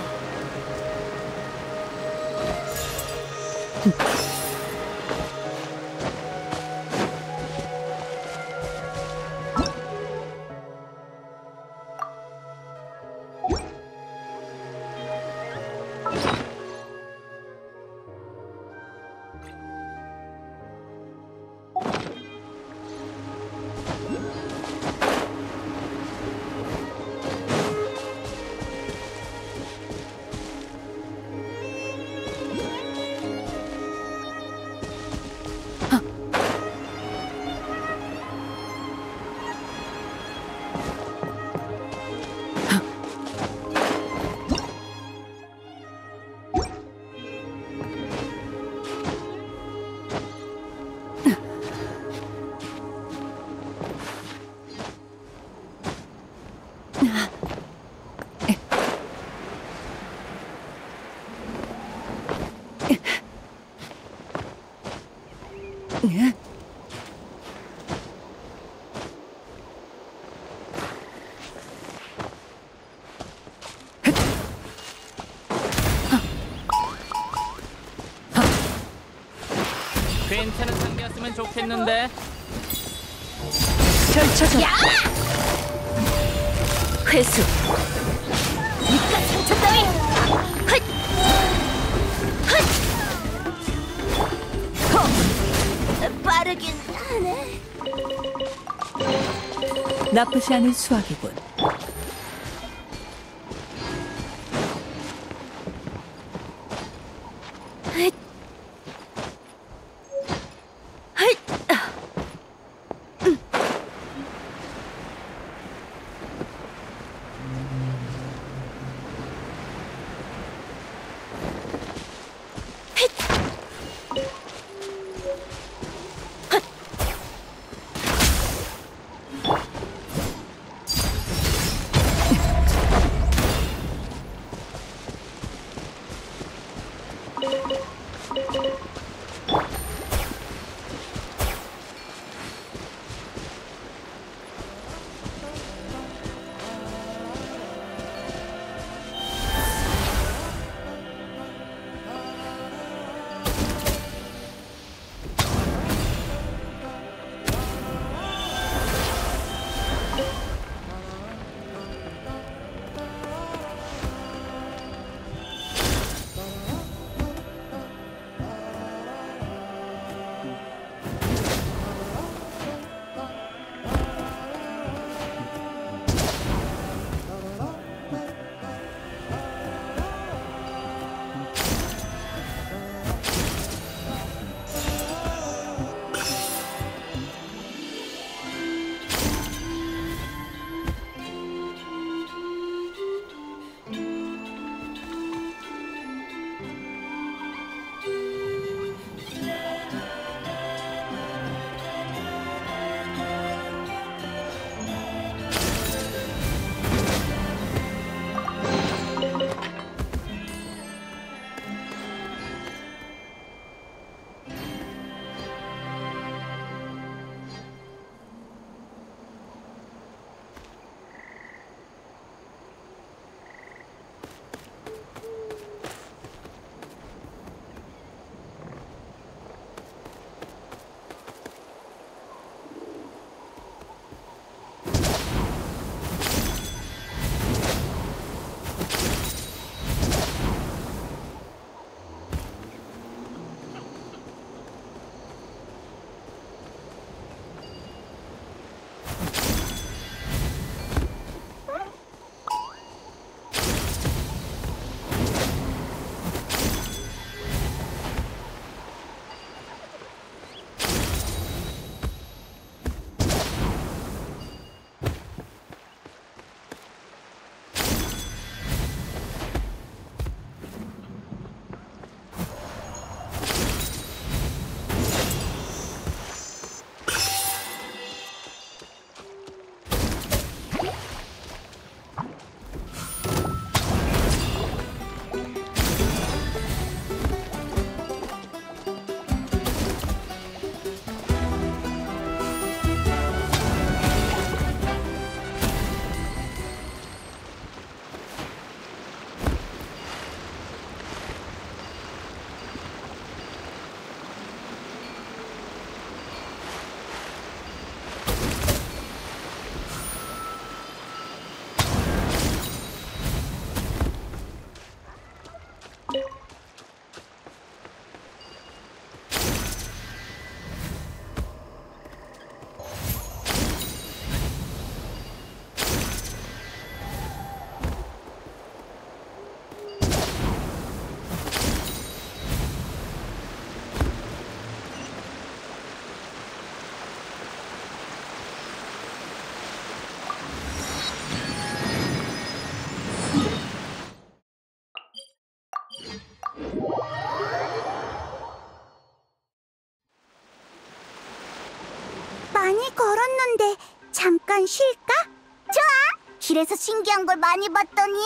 괜찮은 상대였으면 좋겠는데. 펼쳐져. 야! 회수. 니가 상처 따위! 헛! 헛! 빠르긴 하네. 나쁘지 않은 수학이군. 많이 걸었는데 잠깐 쉴까? 좋아! 길에서 신기한 걸 많이 봤더니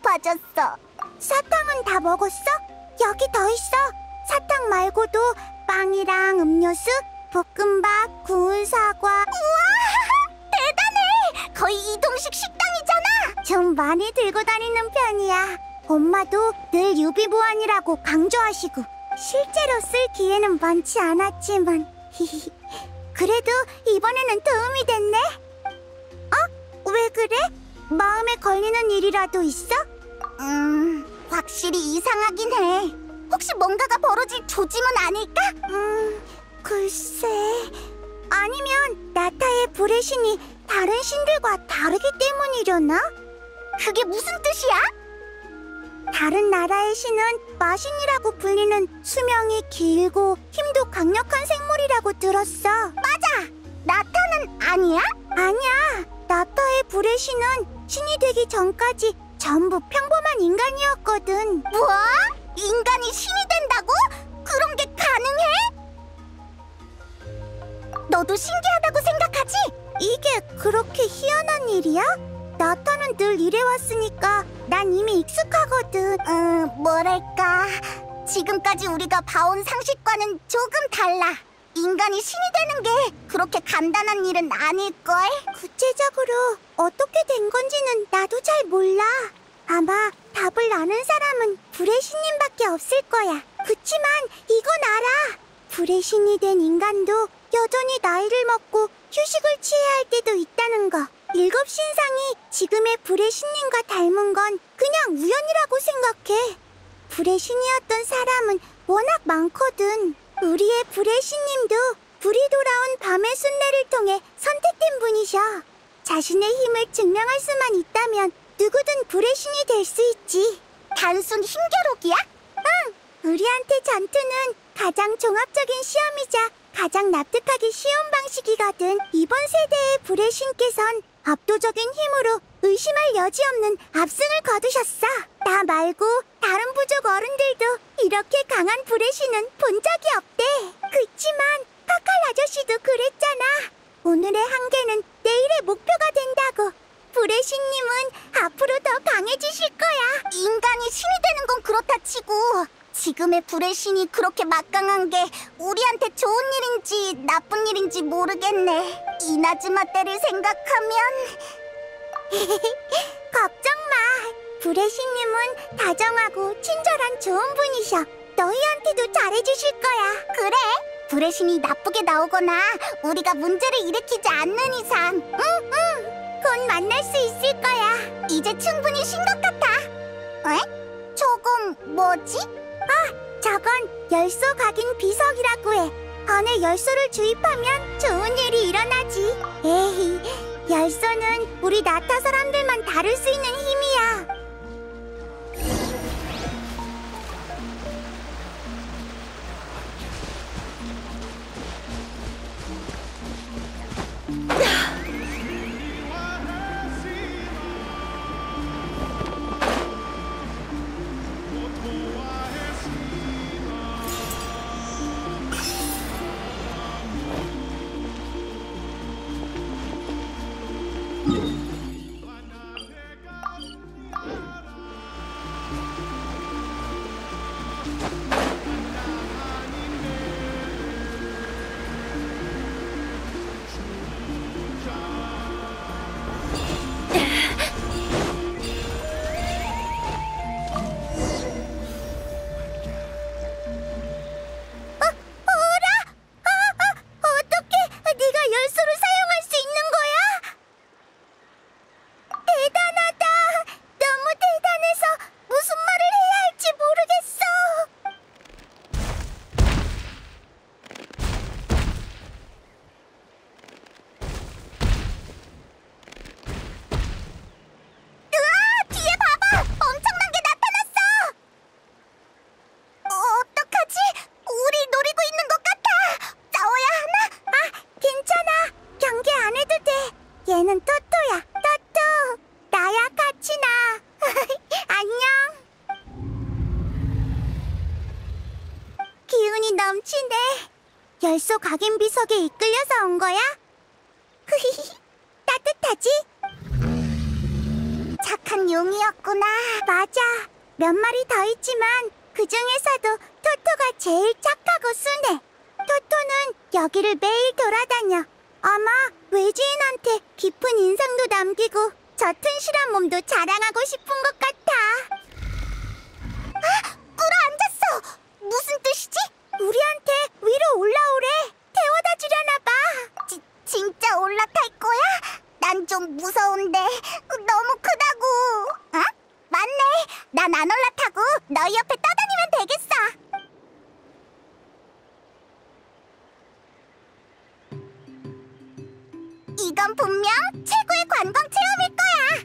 배고파졌어. 사탕은 다 먹었어? 여기 더 있어. 사탕 말고도 빵이랑 음료수, 볶음밥, 구운 사과. 우와! 대단해! 거의 이동식 식당이잖아! 좀 많이 들고 다니는 편이야. 엄마도 늘 유비보안이라고 강조하시고 실제로 쓸 기회는 많지 않았지만 그래도 이번에는 도움이 됐네. 어? 왜 그래? 마음에 걸리는 일이라도 있어? 음, 확실히 이상하긴 해. 혹시 뭔가가 벌어질 조짐은 아닐까? 음, 글쎄. 아니면 나타의 불의 신이 다른 신들과 다르기 때문이려나? 그게 무슨 뜻이야? 다른 나라의 신은 마신이라고 불리는 수명이 길고 힘도 강력한 생물이라고 들었어. 맞아! 나타는 아니야? 아니야. 나타의 불의 신은 신이 되기 전까지 전부 평범한 인간이었거든. 뭐? 인간이 신이 된다고? 그런 게 가능해? 너도 신기하다고 생각하지? 이게 그렇게 희한한 일이야? 나타는 늘 이래왔으니까 난 이미 익숙하거든. 음, 뭐랄까. 지금까지 우리가 봐온 상식과는 조금 달라. 인간이 신이 되는 게 그렇게 간단한 일은 아닐걸? 구체적으로 어떻게 된 건지는 나도 잘 몰라. 아마 답을 아는 사람은 불의 신님밖에 없을 거야. 그치만 이건 알아. 불의 신이 된 인간도 여전히 나이를 먹고 휴식을 취해야 할 때도 있다는 거. 일곱 신상이 지금의 불의 신님과 닮은 건 그냥 우연이라고 생각해. 불의 신이었던 사람은 워낙 많거든. 우리의 불의 신님도 불이 돌아온 밤의 순례를 통해 선택된 분이셔. 자신의 힘을 증명할 수만 있다면 누구든 불의 신이 될 수 있지. 단순 힘겨루기야? 응! 우리한테 전투는 가장 종합적인 시험이자 가장 납득하기 쉬운 방식이거든. 이번 세대의 불의 신께선 압도적인 힘으로 의심할 여지 없는 압승을 거두셨어. 나 말고 다른 부족 어른들도 이렇게 강한 불의 신은 본 적이 없대. 그치만 파칼 아저씨도 그랬잖아. 오늘의 한계는 내일의 목표가 된다고. 불의 신님은 앞으로 더 강해지실 거야. 인간이 신이 되는 건 그렇다 치고 지금의 불의 신이 그렇게 막강한 게 우리한테 좋은 일인지 나쁜 일인지 모르겠네. 이나즈마 때를 생각하면 걱정 마. 불의 신님은 다정하고 친절한 좋은 분이셔. 너희한테도 잘해주실 거야. 그래? 불의 신이 나쁘게 나오거나 우리가 문제를 일으키지 않는 이상 응, 응. 곧 만날 수 있을 거야. 이제 충분히 신 것 같아. 에? 저건 뭐지? 아, 저건 열소 각인 비석이라고 해. 안에 열소를 주입하면 좋은 일이 일어나지. 에이, 열소는 우리 나타 사람들만 다룰 수 있는 힘이야. 얘는 토토야. 토토. 나야 카치나. 안녕. 기운이 넘치네. 열소 각인 비석에 이끌려서 온 거야? 따뜻하지? 착한 용이었구나. 맞아. 몇 마리 더 있지만 그 중에서도 토토가 제일 착하고 순해. 토토는 여기를 매일 돌아다녀. 아마 외지인한테 깊은 인상도 남기고 저 튼실한 몸도 자랑하고 싶은 것 같아. 아! 꿇어앉았어! 무슨 뜻이지? 우리한테 위로 올라오래. 태워다 주려나 봐. 지, 진짜 올라탈 거야? 난 좀 무서운데 너무 크다고. 어? 맞네. 난 안 올라타고 너희 옆에 떠다니면 되겠어. 이건 분명 최고의 관광 체험일 거야.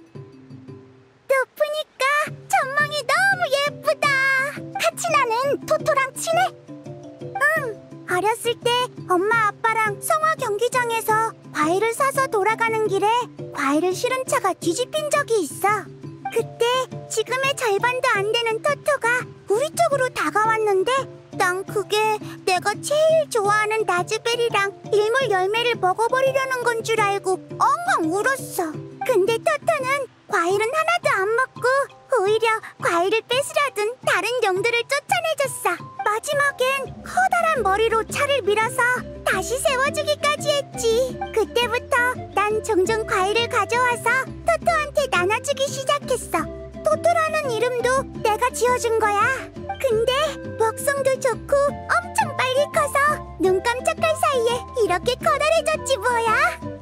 높으니까 전망이 너무 예쁘다. 카치나는 토토랑 친해? 응. 어렸을 때 엄마 아빠랑 성화 경기장에서 과일을 사서 돌아가는 길에 과일을 실은 차가 뒤집힌 적이 있어. 그때 지금의 절반도 안 되는 토토가 우리 쪽으로 다가왔는데 난 그게 내가 제일 좋아하는 라즈베리랑 일몰 열매를 먹어버리려는 건 줄 알고 엉엉 울었어. 근데 토토는 과일은 하나도 안 먹고 오히려 과일을 뺏으려던 다른 용들을 쫓아내줬어. 마지막엔 커다란 머리로 차를 밀어서 다시 세워주기까지 했지. 그때부터 난 종종 과일을 가져와서 토토한테 나눠주기 시작했어. 토토라는 이름도 내가 지어준 거야. 근데 먹성도 좋고 엄청 빨리 커서 눈 깜짝할 사이에 이렇게 커다래졌지 뭐야.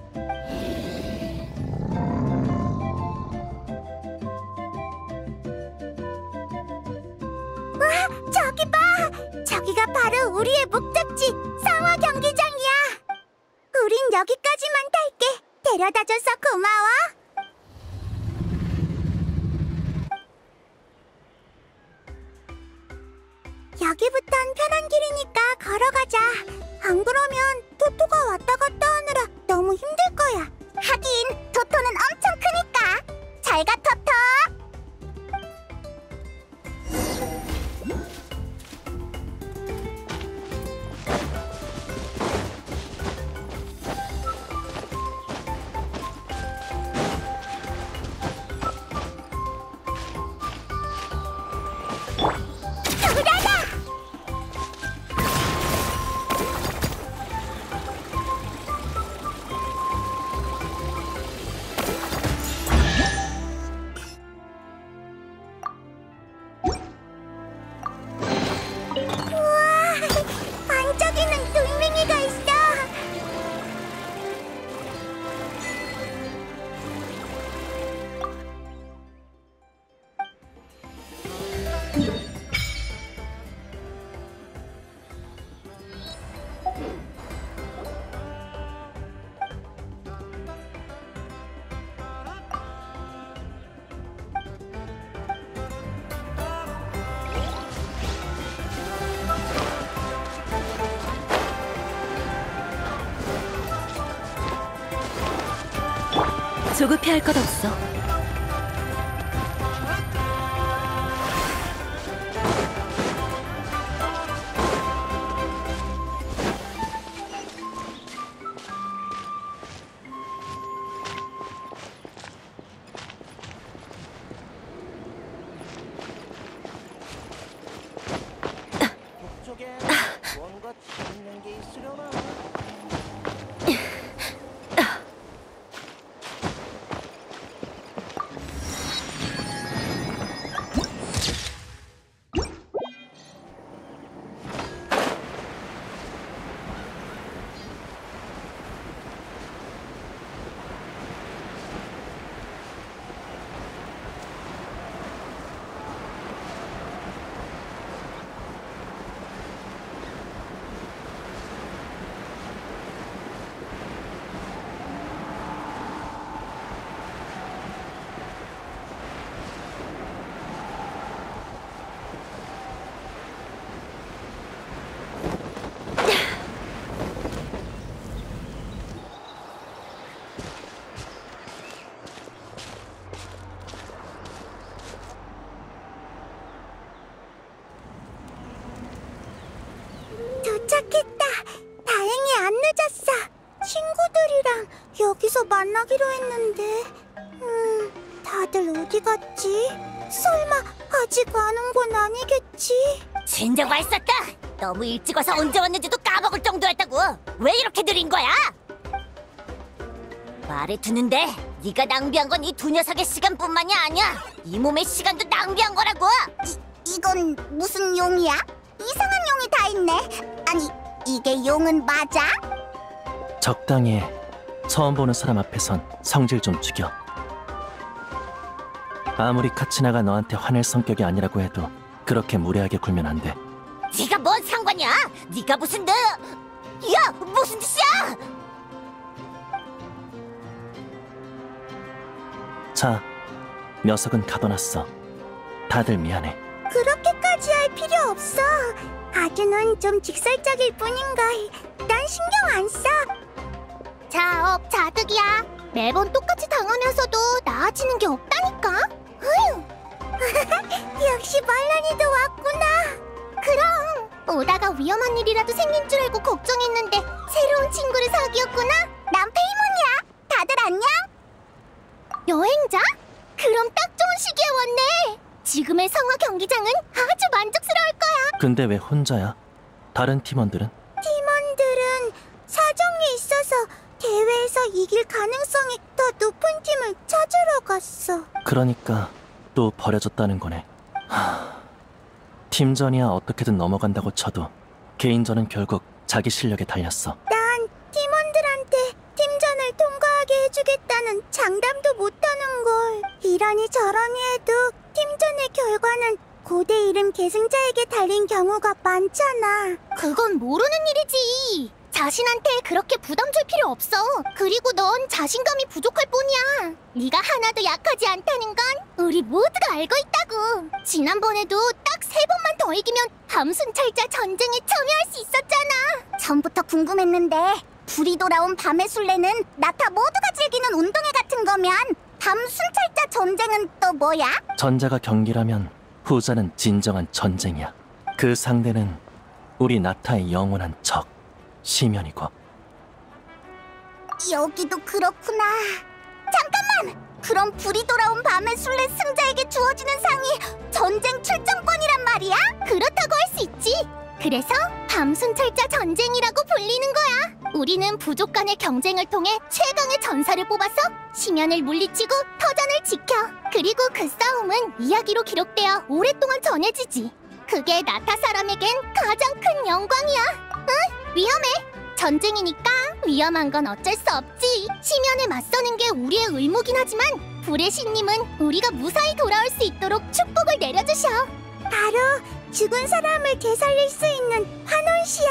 와, 저기 봐! 저기가 바로 우리의 목적지, 성화 경기장이야. 우린 여기까지만 탈게. 데려다줘서 고마워. 여기부턴 편한 길이니까 걸어가자. 안 그러면 토토가 왔다 갔다 하느라 너무 힘들 거야. 하긴 토토는 엄청 크니까. 잘 가, 토토. 반짝이는 돌멩이가 있어. 조급해할 것 없어. 북쪽에 뭔가 재밌는 게 있으려나? 도착했다. 다행히 안 늦었어. 친구들이랑 여기서 만나기로 했는데 음, 다들 어디 갔지? 설마 아직 안 온 건 아니겠지? 진작 왔었다. 너무 일찍 와서 언제 왔는지도 깜 잡아먹을 정도였다고. 왜 이렇게 느린 거야? 말해두는데 네가 낭비한 건 이 두 녀석의 시간뿐만이 아니야. 이 몸의 시간도 낭비한 거라고. 이, 이건 무슨 용이야? 이상한 용이 다 있네. 아니, 이게 용은 맞아? 적당히 해. 처음 보는 사람 앞에선 성질 좀 죽여. 아무리 카치나가 너한테 화낼 성격이 아니라고 해도 그렇게 무례하게 굴면 안 돼. 네가 뭔 상관이야? 네가 무슨 너... 야, 무슨 짓이야? 자, 녀석은 가둬놨어. 다들 미안해. 그렇게까지 할 필요 없어. 아주는 좀 직설적일 뿐인걸. 난 신경 안 써. 자업 자득이야. 매번 똑같이 당하면서도 나아지는 게 없다니까. 휴. 역시 말란이도 왔구나. 그럼 오다가 위험한 일이라도 생긴 줄 알고 걱정했는데 새로운 친구를 사귀었구나. 난 페이몬이야. 다들 안녕? 여행자? 그럼 딱 좋은 시기에 왔네. 지금의 성화 경기장은 아주 만족스러울 거야. 근데 왜 혼자야? 다른 팀원들은? 팀원들은 사정이 있어서 대회에서 이길 가능성이 더 높은 팀을 찾으러 갔어. 그러니까 또 버려졌다는 거네. 하... 팀전이야 어떻게든 넘어간다고 쳐도 개인전은 결국 자기 실력에 달렸어. 난 팀원들한테 팀전을 통과하게 해주겠다는 장담도 못하는 걸. 이러니 저러니 해도 팀전의 결과는 고대 이름 계승자에게 달린 경우가 많잖아. 그건 모르는 일이지. 자신한테 그렇게 부담 줄 필요 없어. 그리고 넌 자신감이 부족할 뿐이야. 네가 하나도 약하지 않다는 건 우리 모두가 알고 있다고. 지난번에도 딱 세 번만 더 이기면 밤순찰자 전쟁에 참여할 수 있었잖아. 전부터 궁금했는데 불이 돌아온 밤의 술래는 나타 모두가 즐기는 운동회 같은 거면 밤순찰자 전쟁은 또 뭐야? 전자가 경기라면 후자는 진정한 전쟁이야. 그 상대는 우리 나타의 영원한 적 시면이고. 여기도 그렇구나. 잠깐만! 그럼 불이 돌아온 밤의 술래 승자에게 주어지는 상이 전쟁 출전권이란 말이야? 그렇다고 할 수 있지. 그래서 밤순찰자 전쟁이라고 불리는 거야. 우리는 부족 간의 경쟁을 통해 최강의 전사를 뽑아서 심연을 물리치고 터전을 지켜. 그리고 그 싸움은 이야기로 기록되어 오랫동안 전해지지. 그게 나타 사람에겐 가장 큰 영광이야. 응? 위험해. 전쟁이니까 위험한 건 어쩔 수 없지. 심연에 맞서는 게 우리의 의무긴 하지만 불의 신님은 우리가 무사히 돌아올 수 있도록 축복을 내려주셔. 바로 죽은 사람을 되살릴 수 있는 환혼씨야.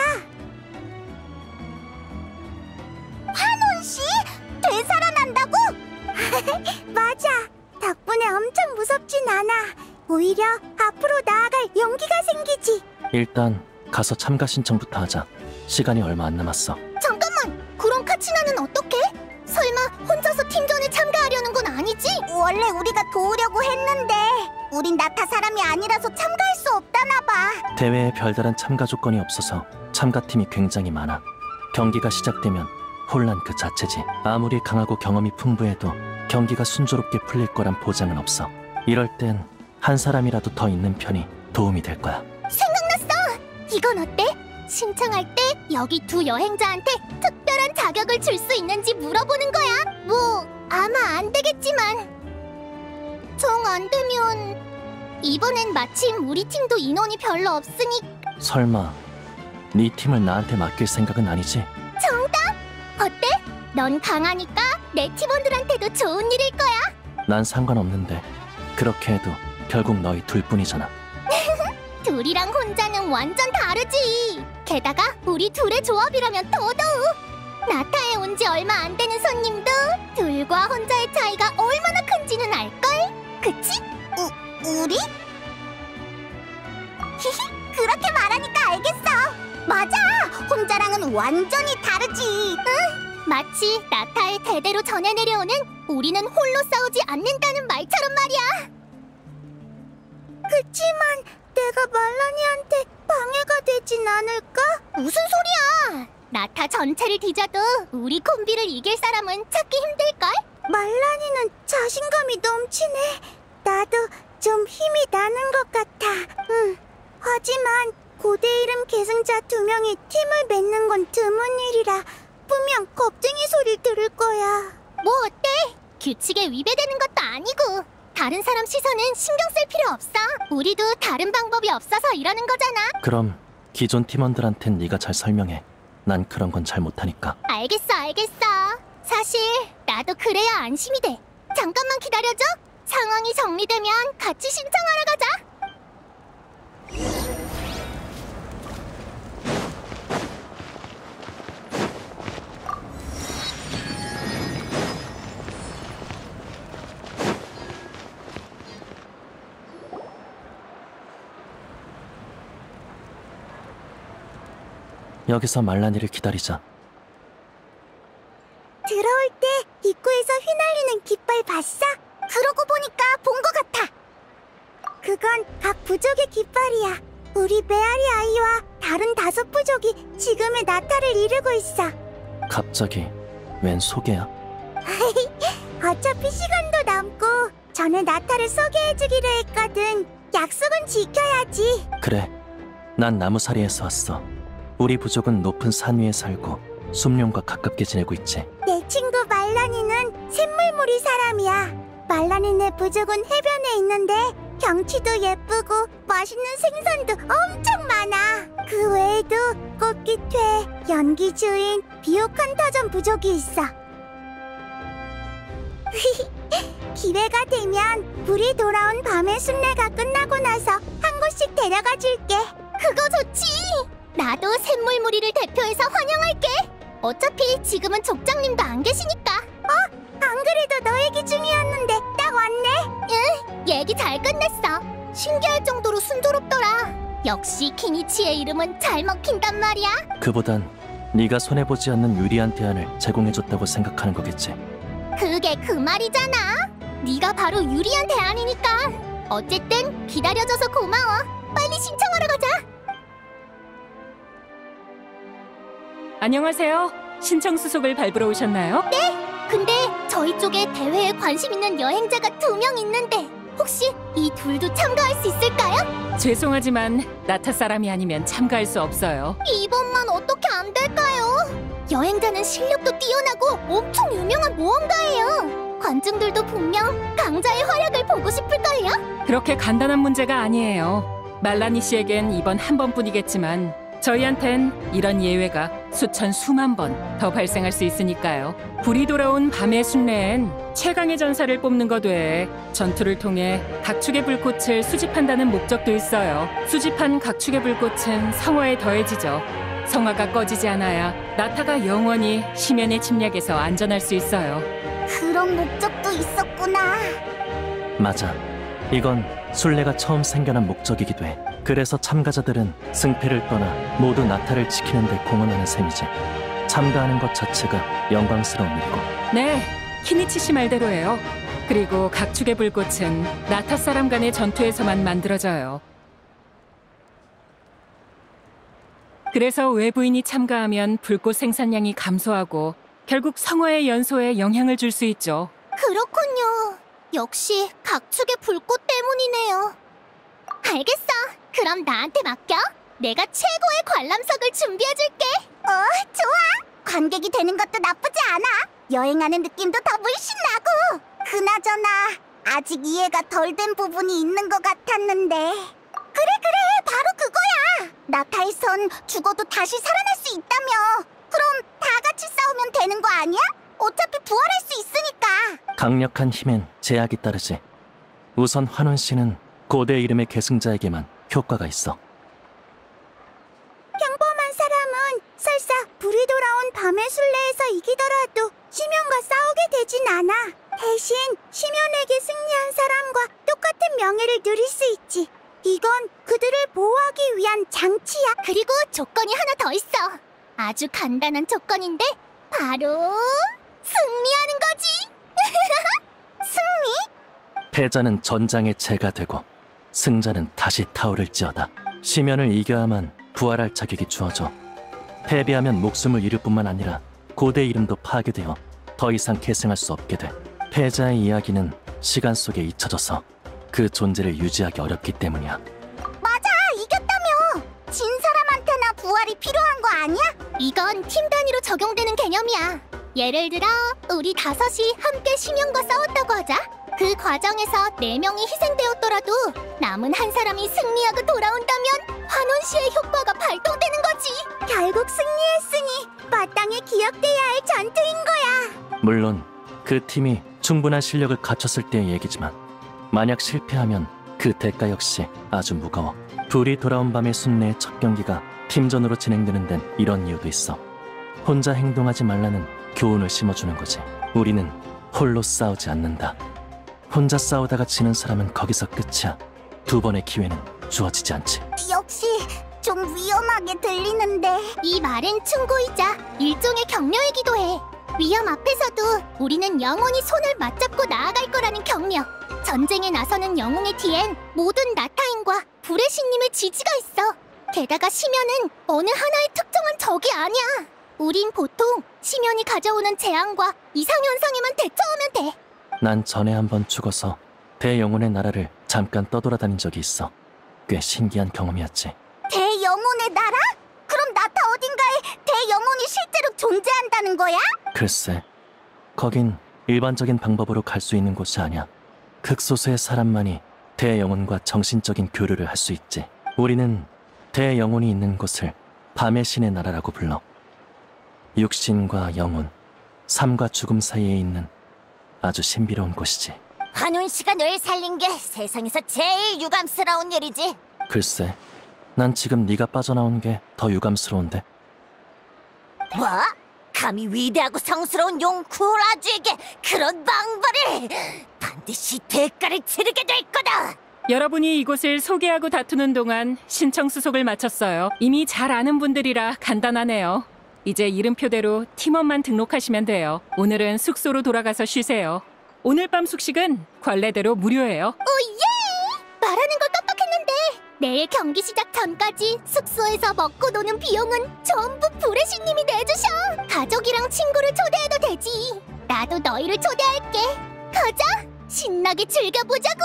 환혼씨? 되살아난다고? 맞아. 덕분에 엄청 무섭진 않아. 오히려 앞으로 나아갈 용기가 생기지. 일단 가서 참가 신청부터 하자. 시간이 얼마 안 남았어. 잠깐만! 그럼 카치나는 어떡해? 설마 혼자서 팀전에 참가하려는 건 아니지? 원래 우리가 도우려고 했는데 우린 나타 사람이 아니라서 참가할 수 없다나 봐. 대회에 별다른 참가 조건이 없어서 참가팀이 굉장히 많아. 경기가 시작되면 혼란 그 자체지. 아무리 강하고 경험이 풍부해도 경기가 순조롭게 풀릴 거란 보장은 없어. 이럴 땐 한 사람이라도 더 있는 편이 도움이 될 거야. 생각났어! 이건 어때? 신청할 때 여기 두 여행자한테 특별한 자격을 줄 수 있는지 물어보는 거야. 뭐 아마 안 되겠지만 정 안 되면 이번엔 마침 우리 팀도 인원이 별로 없으니. 설마 네 팀을 나한테 맡길 생각은 아니지? 정답! 어때? 넌 강하니까 내 팀원들한테도 좋은 일일 거야. 난 상관없는데 그렇게 해도 결국 너희 둘뿐이잖아. 둘이랑 혼자는 완전 다르지. 게다가 우리 둘의 조합이라면 더더욱. 나타에 온 지 얼마 안 되는 손님도 둘과 혼자의 차이가 얼마나 큰지는 알걸? 그치? 우, 우리? 히히, 그렇게 말하니까 알겠어. 맞아, 혼자랑은 완전히 다르지. 응, 마치 나타의 대대로 전해 내려오는 우리는 홀로 싸우지 않는다는 말처럼 말이야. 그치만 내가 말라니한테 방해가 되진 않을까? 무슨 소리야! 나타 전체를 뒤져도 우리 콤비를 이길 사람은 찾기 힘들걸? 말라니는 자신감이 넘치네. 나도 좀 힘이 나는 것 같아. 응. 하지만 고대 이름 계승자 두 명이 팀을 맺는 건 드문 일이라 분명 겁쟁이 소리를 들을 거야. 뭐 어때? 규칙에 위배되는 것도 아니고 다른 사람 시선은 신경 쓸 필요 없어. 우리도 다른 방법이 없어서 이러는 거잖아. 그럼 기존 팀원들한텐 네가 잘 설명해. 난 그런 건 잘 못하니까. 알겠어, 알겠어. 사실 나도 그래야 안심이 돼. 잠깐만 기다려줘. 상황이 정리되면 같이 신청하러 가자. 여기서 말란이를 기다리자. 들어올 때 입구에서 휘날리는 깃발 봤어? 그러고 보니까 본 것 같아. 그건 각 부족의 깃발이야. 우리 메아리 아이와 다른 다섯 부족이 지금의 나타를 이루고 있어. 갑자기 웬 소개야? 어차피 시간도 남고 전에 나타를 소개해주기로 했거든. 약속은 지켜야지. 그래, 난 나무사리에서 왔어. 우리 부족은 높은 산 위에 살고 숲룡과 가깝게 지내고 있지. 내 친구 말란이는 샘물무리 사람이야. 말란이네 부족은 해변에 있는데 경치도 예쁘고 맛있는 생선도 엄청 많아. 그 외에도 꽃깃회, 연기주인, 비옥한 터전 부족이 있어. 기회가 되면 불이 돌아온 밤의 순례가 끝나고 나서 한 곳씩 데려가 줄게. 그거 좋지. 나도 샘물무리를 대표해서 환영할게. 어차피 지금은 족장님도 안 계시니까. 어? 안 그래도 너 얘기 중이었는데 딱 왔네. 응, 얘기 잘 끝냈어. 신기할 정도로 순조롭더라. 역시 키니치의 이름은 잘 먹힌단 말이야. 그보단 네가 손해보지 않는 유리한 대안을 제공해줬다고 생각하는 거겠지. 그게 그 말이잖아. 네가 바로 유리한 대안이니까. 어쨌든 기다려줘서 고마워. 빨리 신청하러 가자. 안녕하세요. 신청 수속을 밟으러 오셨나요? 근데 저희 쪽에 대회에 관심 있는 여행자가 두 명 있는데 혹시 이 둘도 참가할 수 있을까요? 죄송하지만 나타 사람이 아니면 참가할 수 없어요. 이번만 어떻게 안 될까요? 여행자는 실력도 뛰어나고 엄청 유명한 모험가예요. 관중들도 분명 강자의 활약을 보고 싶을걸요? 그렇게 간단한 문제가 아니에요. 말라니 씨에겐 이번 한 번뿐이겠지만 저희한텐 이런 예외가 수천 수만 번 더 발생할 수 있으니까요. 불이 돌아온 밤의 순례엔 최강의 전사를 뽑는 것 외에 전투를 통해 각축의 불꽃을 수집한다는 목적도 있어요. 수집한 각축의 불꽃은 성화에 더해지죠. 성화가 꺼지지 않아야 나타가 영원히 심연의 침략에서 안전할 수 있어요. 그런 목적도 있었구나. 맞아. 이건 순례가 처음 생겨난 목적이기도 해. 그래서 참가자들은 승패를 떠나 모두 나타를 지키는 데 공헌하는 셈이지. 참가하는 것 자체가 영광스러운 일이고. 네, 키니치 씨 말대로예요. 그리고 각축의 불꽃은 나타 사람 간의 전투에서만 만들어져요. 그래서 외부인이 참가하면 불꽃 생산량이 감소하고 결국 성화의 연소에 영향을 줄 수 있죠. 그렇군요. 역시 각축의 불꽃 때문이네요. 알겠어. 그럼 나한테 맡겨. 내가 최고의 관람석을 준비해줄게. 어, 좋아. 관객이 되는 것도 나쁘지 않아. 여행하는 느낌도 더 물씬 나고. 그나저나 아직 이해가 덜 된 부분이 있는 것 같았는데. 그래 그래, 바로 그거야. 나타에선 죽어도 다시 살아날 수 있다며. 그럼 다 같이 싸우면 되는 거 아니야? 어차피 부활할 수 있으니까. 강력한 힘엔 제약이 따르지. 우선 환원 씨는 고대 이름의 계승자에게만 효과가 있어. 평범한 사람은 설사 불이 돌아온 밤의 순례에서 이기더라도 심연과 싸우게 되진 않아. 대신 심연에게 승리한 사람과 똑같은 명예를 누릴 수 있지. 이건 그들을 보호하기 위한 장치야. 그리고 조건이 하나 더 있어. 아주 간단한 조건인데 바로 승리하는 거지. 승리? 패자는 전장의 재가 되고 승자는 다시 타오를지어다. 심연을 이겨야만 부활할 자격이 주어져. 패배하면 목숨을 잃을 뿐만 아니라 고대 이름도 파괴되어 더 이상 계승할 수 없게 돼. 패자의 이야기는 시간 속에 잊혀져서 그 존재를 유지하기 어렵기 때문이야. 맞아, 이겼다며. 진 필요한 거 아니야? 이건 팀 단위로 적용되는 개념이야. 예를 들어 우리 다섯이 함께 심연과 싸웠다고 하자. 그 과정에서 네 명이 희생되었더라도 남은 한 사람이 승리하고 돌아온다면 환원시의 효과가 발동되는 거지. 결국 승리했으니 마땅히 기억돼야 할 전투인 거야. 물론 그 팀이 충분한 실력을 갖췄을 때의 얘기지만 만약 실패하면 그 대가 역시 아주 무거워. 불이 돌아온 밤의 순례의 첫 경기가 팀전으로 진행되는 데는 이런 이유도 있어. 혼자 행동하지 말라는 교훈을 심어주는 거지. 우리는 홀로 싸우지 않는다. 혼자 싸우다가 지는 사람은 거기서 끝이야. 두 번의 기회는 주어지지 않지. 역시 좀 위험하게 들리는데. 이 말은 충고이자 일종의 격려이기도 해. 위험 앞에서도 우리는 영원히 손을 맞잡고 나아갈 거라는 격려. 전쟁에 나서는 영웅의 뒤엔 모든 나타인과 불의 신님의 지지가 있어. 게다가 심연은 어느 하나의 특정한 적이 아니야. 우린 보통 심연이 가져오는 재앙과 이상현상에만 대처하면 돼. 난 전에 한번 죽어서 대영혼의 나라를 잠깐 떠돌아다닌 적이 있어. 꽤 신기한 경험이었지. 대영혼의 나라? 그럼 나타 어딘가에 대영혼이 실제로 존재한다는 거야? 글쎄, 거긴 일반적인 방법으로 갈 수 있는 곳이 아니야. 극소수의 사람만이 대영혼과 정신적인 교류를 할 수 있지. 우리는 대영혼이 있는 곳을 밤의 신의 나라라고 불러. 육신과 영혼, 삶과 죽음 사이에 있는 아주 신비로운 곳이지. 환훈 씨가 널 살린 게 세상에서 제일 유감스러운 일이지. 글쎄, 난 지금 네가 빠져나온 게 더 유감스러운데. 뭐? 감히 위대하고 성스러운 용 쿠라지에게 그런 방발을! 반드시 대가를 치르게 될 거다! 여러분이 이곳을 소개하고 다투는 동안 신청 수속을 마쳤어요. 이미 잘 아는 분들이라 간단하네요. 이제 이름표대로 팀원만 등록하시면 돼요. 오늘은 숙소로 돌아가서 쉬세요. 오늘 밤 숙식은 관례대로 무료예요. 오예! 말하는 걸 깜빡했는데 내일 경기 시작 전까지 숙소에서 먹고 노는 비용은 전부 불의 신님이 내주셔. 가족이랑 친구를 초대해도 되지. 나도 너희를 초대할게. 가자! 신나게 즐겨보자고!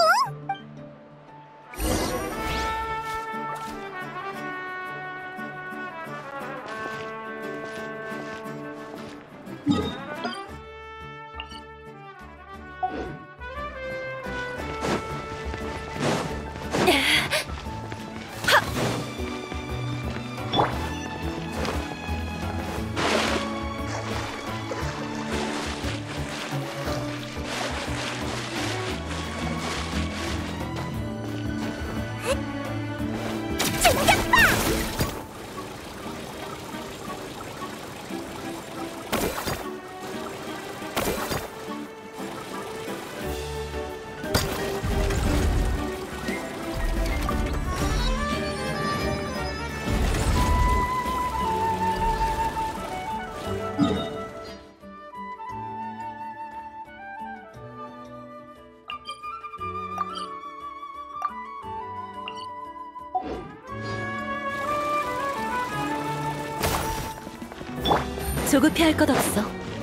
조급해할 것 없어.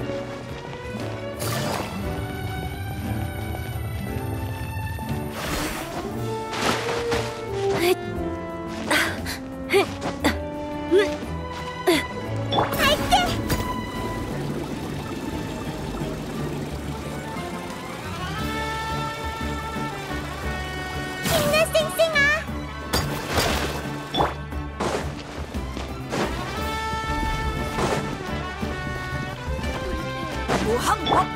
힘내 쌩쌩아! 무항법!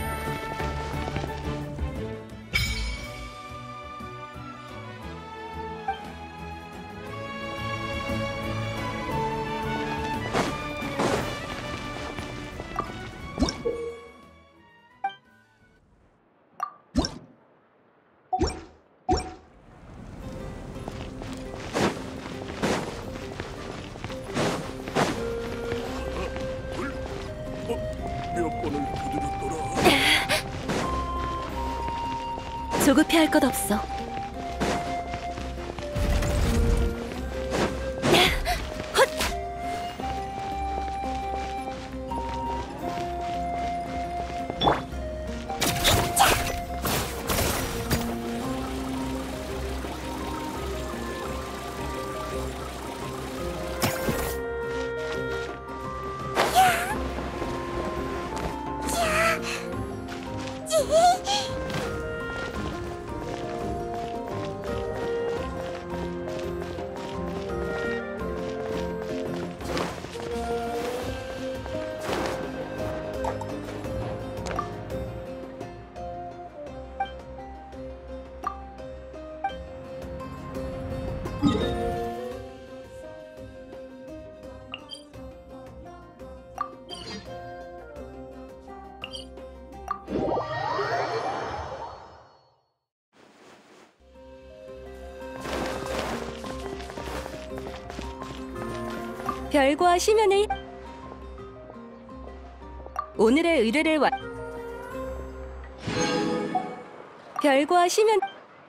조급해할 것 없어. 별과 심연을 오늘의 의뢰를 와 별과 심연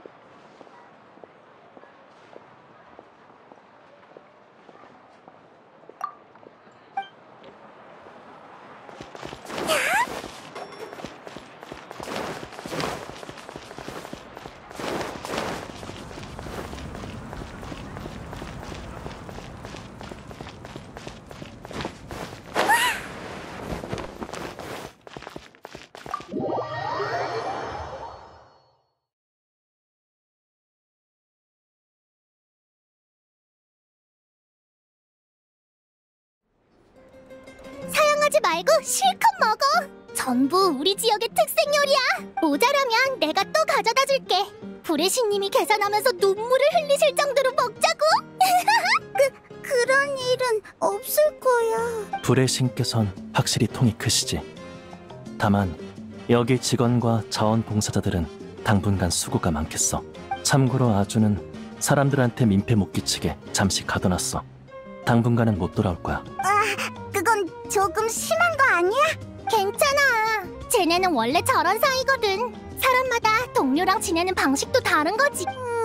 사양하지 말고 실컷 먹어. 전부 우리 지역의 특색 요리야. 모자라면 내가 또 가져다 줄게. 불의 신님이 계산하면서 눈물을 흘리실 정도로 먹자고. 그, 그런 일은 없을 거야. 불의 신께선 확실히 통이 크시지. 다만 여기 직원과 자원봉사자들은 당분간 수고가 많겠어. 참고로 아주는 사람들한테 민폐 못 끼치게 잠시 가둬놨어. 당분간은 못 돌아올 거야. 그건 조금 심한 거 아니야? 괜찮아. 쟤네는 원래 저런 사이거든. 사람마다 동료랑 지내는 방식도 다른 거지.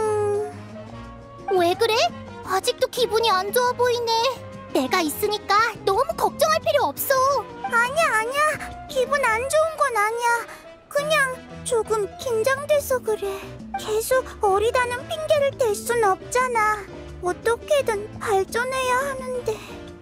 음... 왜 그래? 아직도 기분이 안 좋아 보이네. 내가 있으니까 너무 걱정할 필요 없어. 아니야, 아니야. 기분 안 좋은 건 아니야. 그냥 조금 긴장돼서 그래. 계속 어리다는 핑계를 댈 순 없잖아. 어떻게든 발전해야 하는데.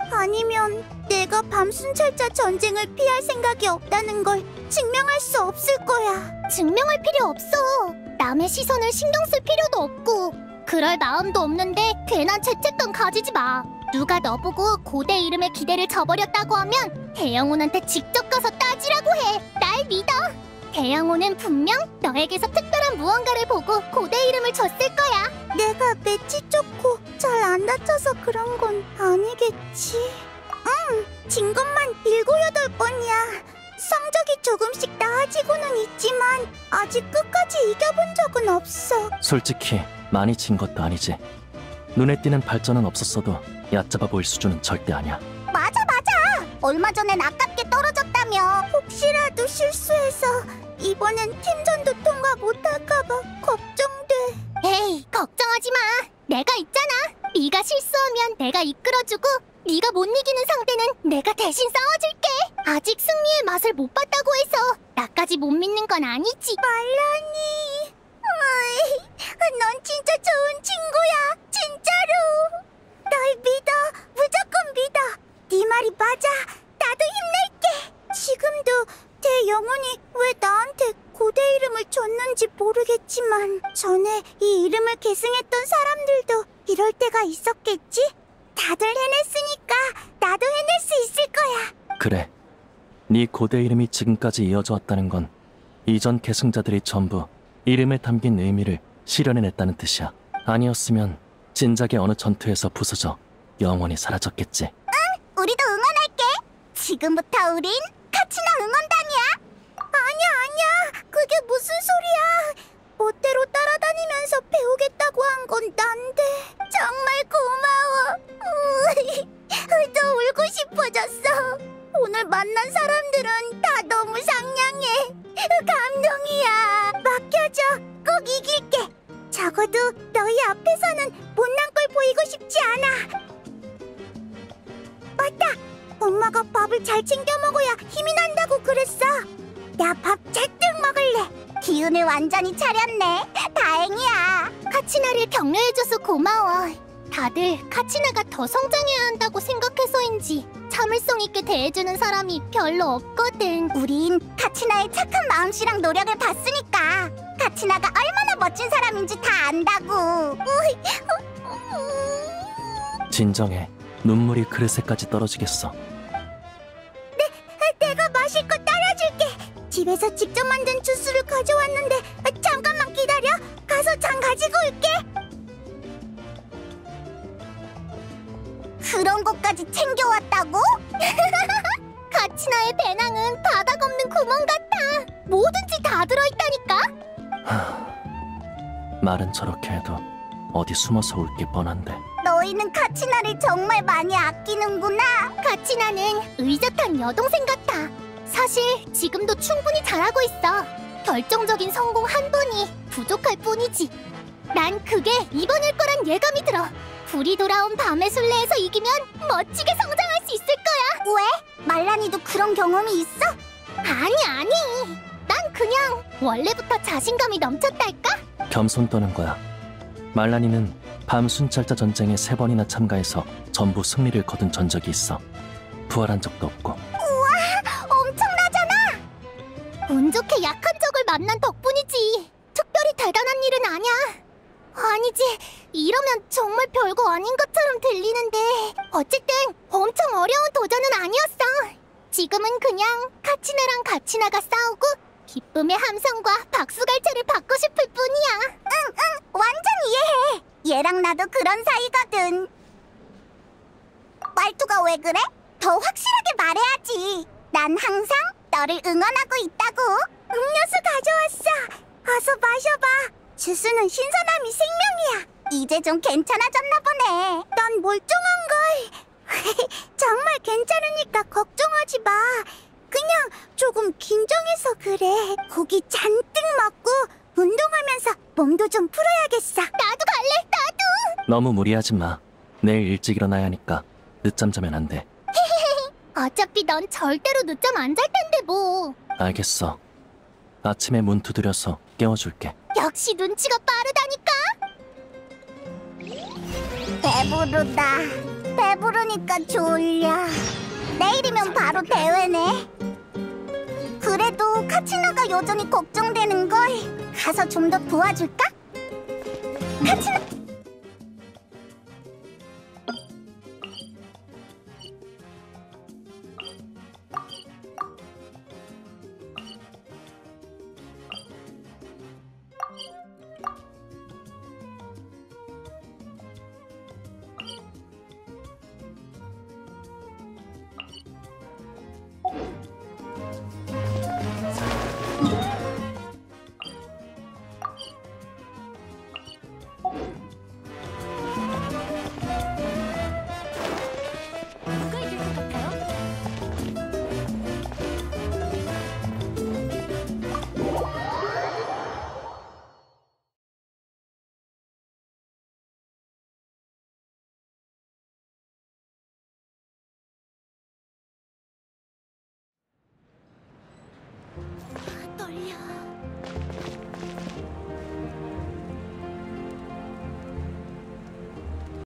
아니면 내가 밤순찰자 전쟁을 피할 생각이 없다는 걸 증명할 수 없을 거야. 증명할 필요 없어. 남의 시선을 신경 쓸 필요도 없고 그럴 마음도 없는데 괜한 죄책감 가지지 마. 누가 너보고 고대 이름의 기대를 저버렸다고 하면 대영혼한테 직접 가서 따지라고 해. 날 믿어. 대영혼은 분명 너에게서 특별한 무언가를 보고 고대 이름을 줬을 거야. 내가 맷이 좋고 잘 안 다쳐서 그런 건 아니겠지. 응, 진 것만 일곱 여덟 번이야. 성적이 조금씩 나아지고는 있지만 아직 끝까지 이겨본 적은 없어. 솔직히 많이 진 것도 아니지. 눈에 띄는 발전은 없었어도 얕잡아 보일 수준은 절대 아니야. 맞아 맞아. 얼마 전엔 아깝게 떨어졌다며. 혹시라도 실수해서 이번엔 팀전도 통과 못할까봐 걱정돼. 에이, 걱정하지 마. 내가 있잖아. 네가 실수하면 내가 이끌어주고 네가 못 이기는 상대는 내가 대신 싸워줄게. 아직 승리의 맛을 못 봤다고 해서 나까지 못 믿는 건 아니지. 말라니. 어이, 넌 진짜 좋은 친구야. 진짜로. 널 믿어. 무조건 믿어. 네 말이 맞아. 나도 힘낼게. 지금도 대 영혼이 왜 나한테 고대 이름을 줬는지 모르겠지만 전에 이 이름을 계승했던 사람들도 이럴 때가 있었겠지? 다들 해냈으니까 나도 해낼 수 있을 거야. 그래. 네 고대 이름이 지금까지 이어져 왔다는 건 이전 계승자들이 전부 이름에 담긴 의미를 실현해냈다는 뜻이야. 아니었으면 진작에 어느 전투에서 부서져 영원히 사라졌겠지. 응, 우리도 응원할게. 지금부터 우린 카치나 응원단이야. 아니야, 아니야. 그게 무슨 소리야. 멋대로 따라다니면서 배우겠다고 한 건 난데. 정말 고마워. 우이, 또 울고 싶어졌어. 오늘 만난 사람들은 다 너무 상냥해. 감동이야. 맡겨줘. 꼭 이길게. 적어도 너희 앞에서는 못난 걸 보이고 싶지 않아. 맞다. 엄마가 밥을 잘 챙겨 먹어야 힘이 난다고 그랬어. 나 밥 잔뜩 먹을래. 기운을 완전히 차렸네. 다행이야. 카치나를 격려해줘서 고마워. 다들 카치나가 더 성장해야 한다고 생각해서인지 참을성 있게 대해주는 사람이 별로 없거든. 우린 카치나의 착한 마음씨랑 노력을 봤으니까 카치나가 얼마나 멋진 사람인지 다 안다고. 진정해. 눈물이 그릇에까지 떨어지겠어. 내가 마실 거 따라줄게. 집에서 직접 만든 주스를 가져왔는데 잠깐만 기다려. 가서 잔 가지고 올게. 그런 것까지 챙겨왔다고? 카치나의 배낭은 바닥 없는 구멍 같아. 뭐든지 다 들어있다니까. 하... 말은 저렇게 해도 어디 숨어서 올 게 뻔한데. 너 너희는 카치나를 정말 많이 아끼는구나. 카치나는 의젓한 여동생 같아. 사실 지금도 충분히 잘하고 있어. 결정적인 성공 한 번이 부족할 뿐이지. 난 그게 이번일 거란 예감이 들어. 불이 돌아온 밤의 순례에서 이기면 멋지게 성장할 수 있을 거야. 왜? 말란이도 그런 경험이 있어? 아니 아니. 난 그냥 원래부터 자신감이 넘쳤달까? 겸손 떠는 거야. 말라니는 밤 순찰자 전쟁에 세 번이나 참가해서 전부 승리를 거둔 전적이 있어. 부활한 적도 없고. 엄청나잖아. 운 좋게 약한 적을 만난 덕분이지. 특별히 대단한 일은 아니야. 아니지, 이러면 정말 별거 아닌 것처럼 들리는데 어쨌든 엄청 어려운 도전은 아니었어. 지금은 그냥 카치나랑 가치나가 싸우고 기쁨의 함성과 박수갈채를 받고 싶을 뿐이야. 응, 응, 완전 이해해. 얘랑 나도 그런 사이거든. 말투가 왜 그래? 더 확실하게 말해야지. 난 항상 너를 응원하고 있다고. 음료수 가져왔어. 어서 마셔봐. 주스는 신선함이 생명이야. 이제 좀 괜찮아졌나 보네. 난 멀쩡한걸. 정말 괜찮으니까 걱정하지 마. 그냥 조금 긴장해서 그래. 고기 잔뜩 먹고 운동하면서 몸도 좀 풀어야겠어. 나도 갈래, 나도. 너무 무리하지 마. 내일 일찍 일어나야 하니까 늦잠 자면 안 돼. 어차피 넌 절대로 늦잠 안 잘 텐데 뭐. 알겠어. 아침에 문 두드려서 깨워줄게. 역시 눈치가 빠르다니까. 배부르다. 배부르니까 졸려. 내일이면 바로 대회네. 그래도 카치나가 여전히 걱정되는걸. 가서 좀 더 도와줄까? 카치나!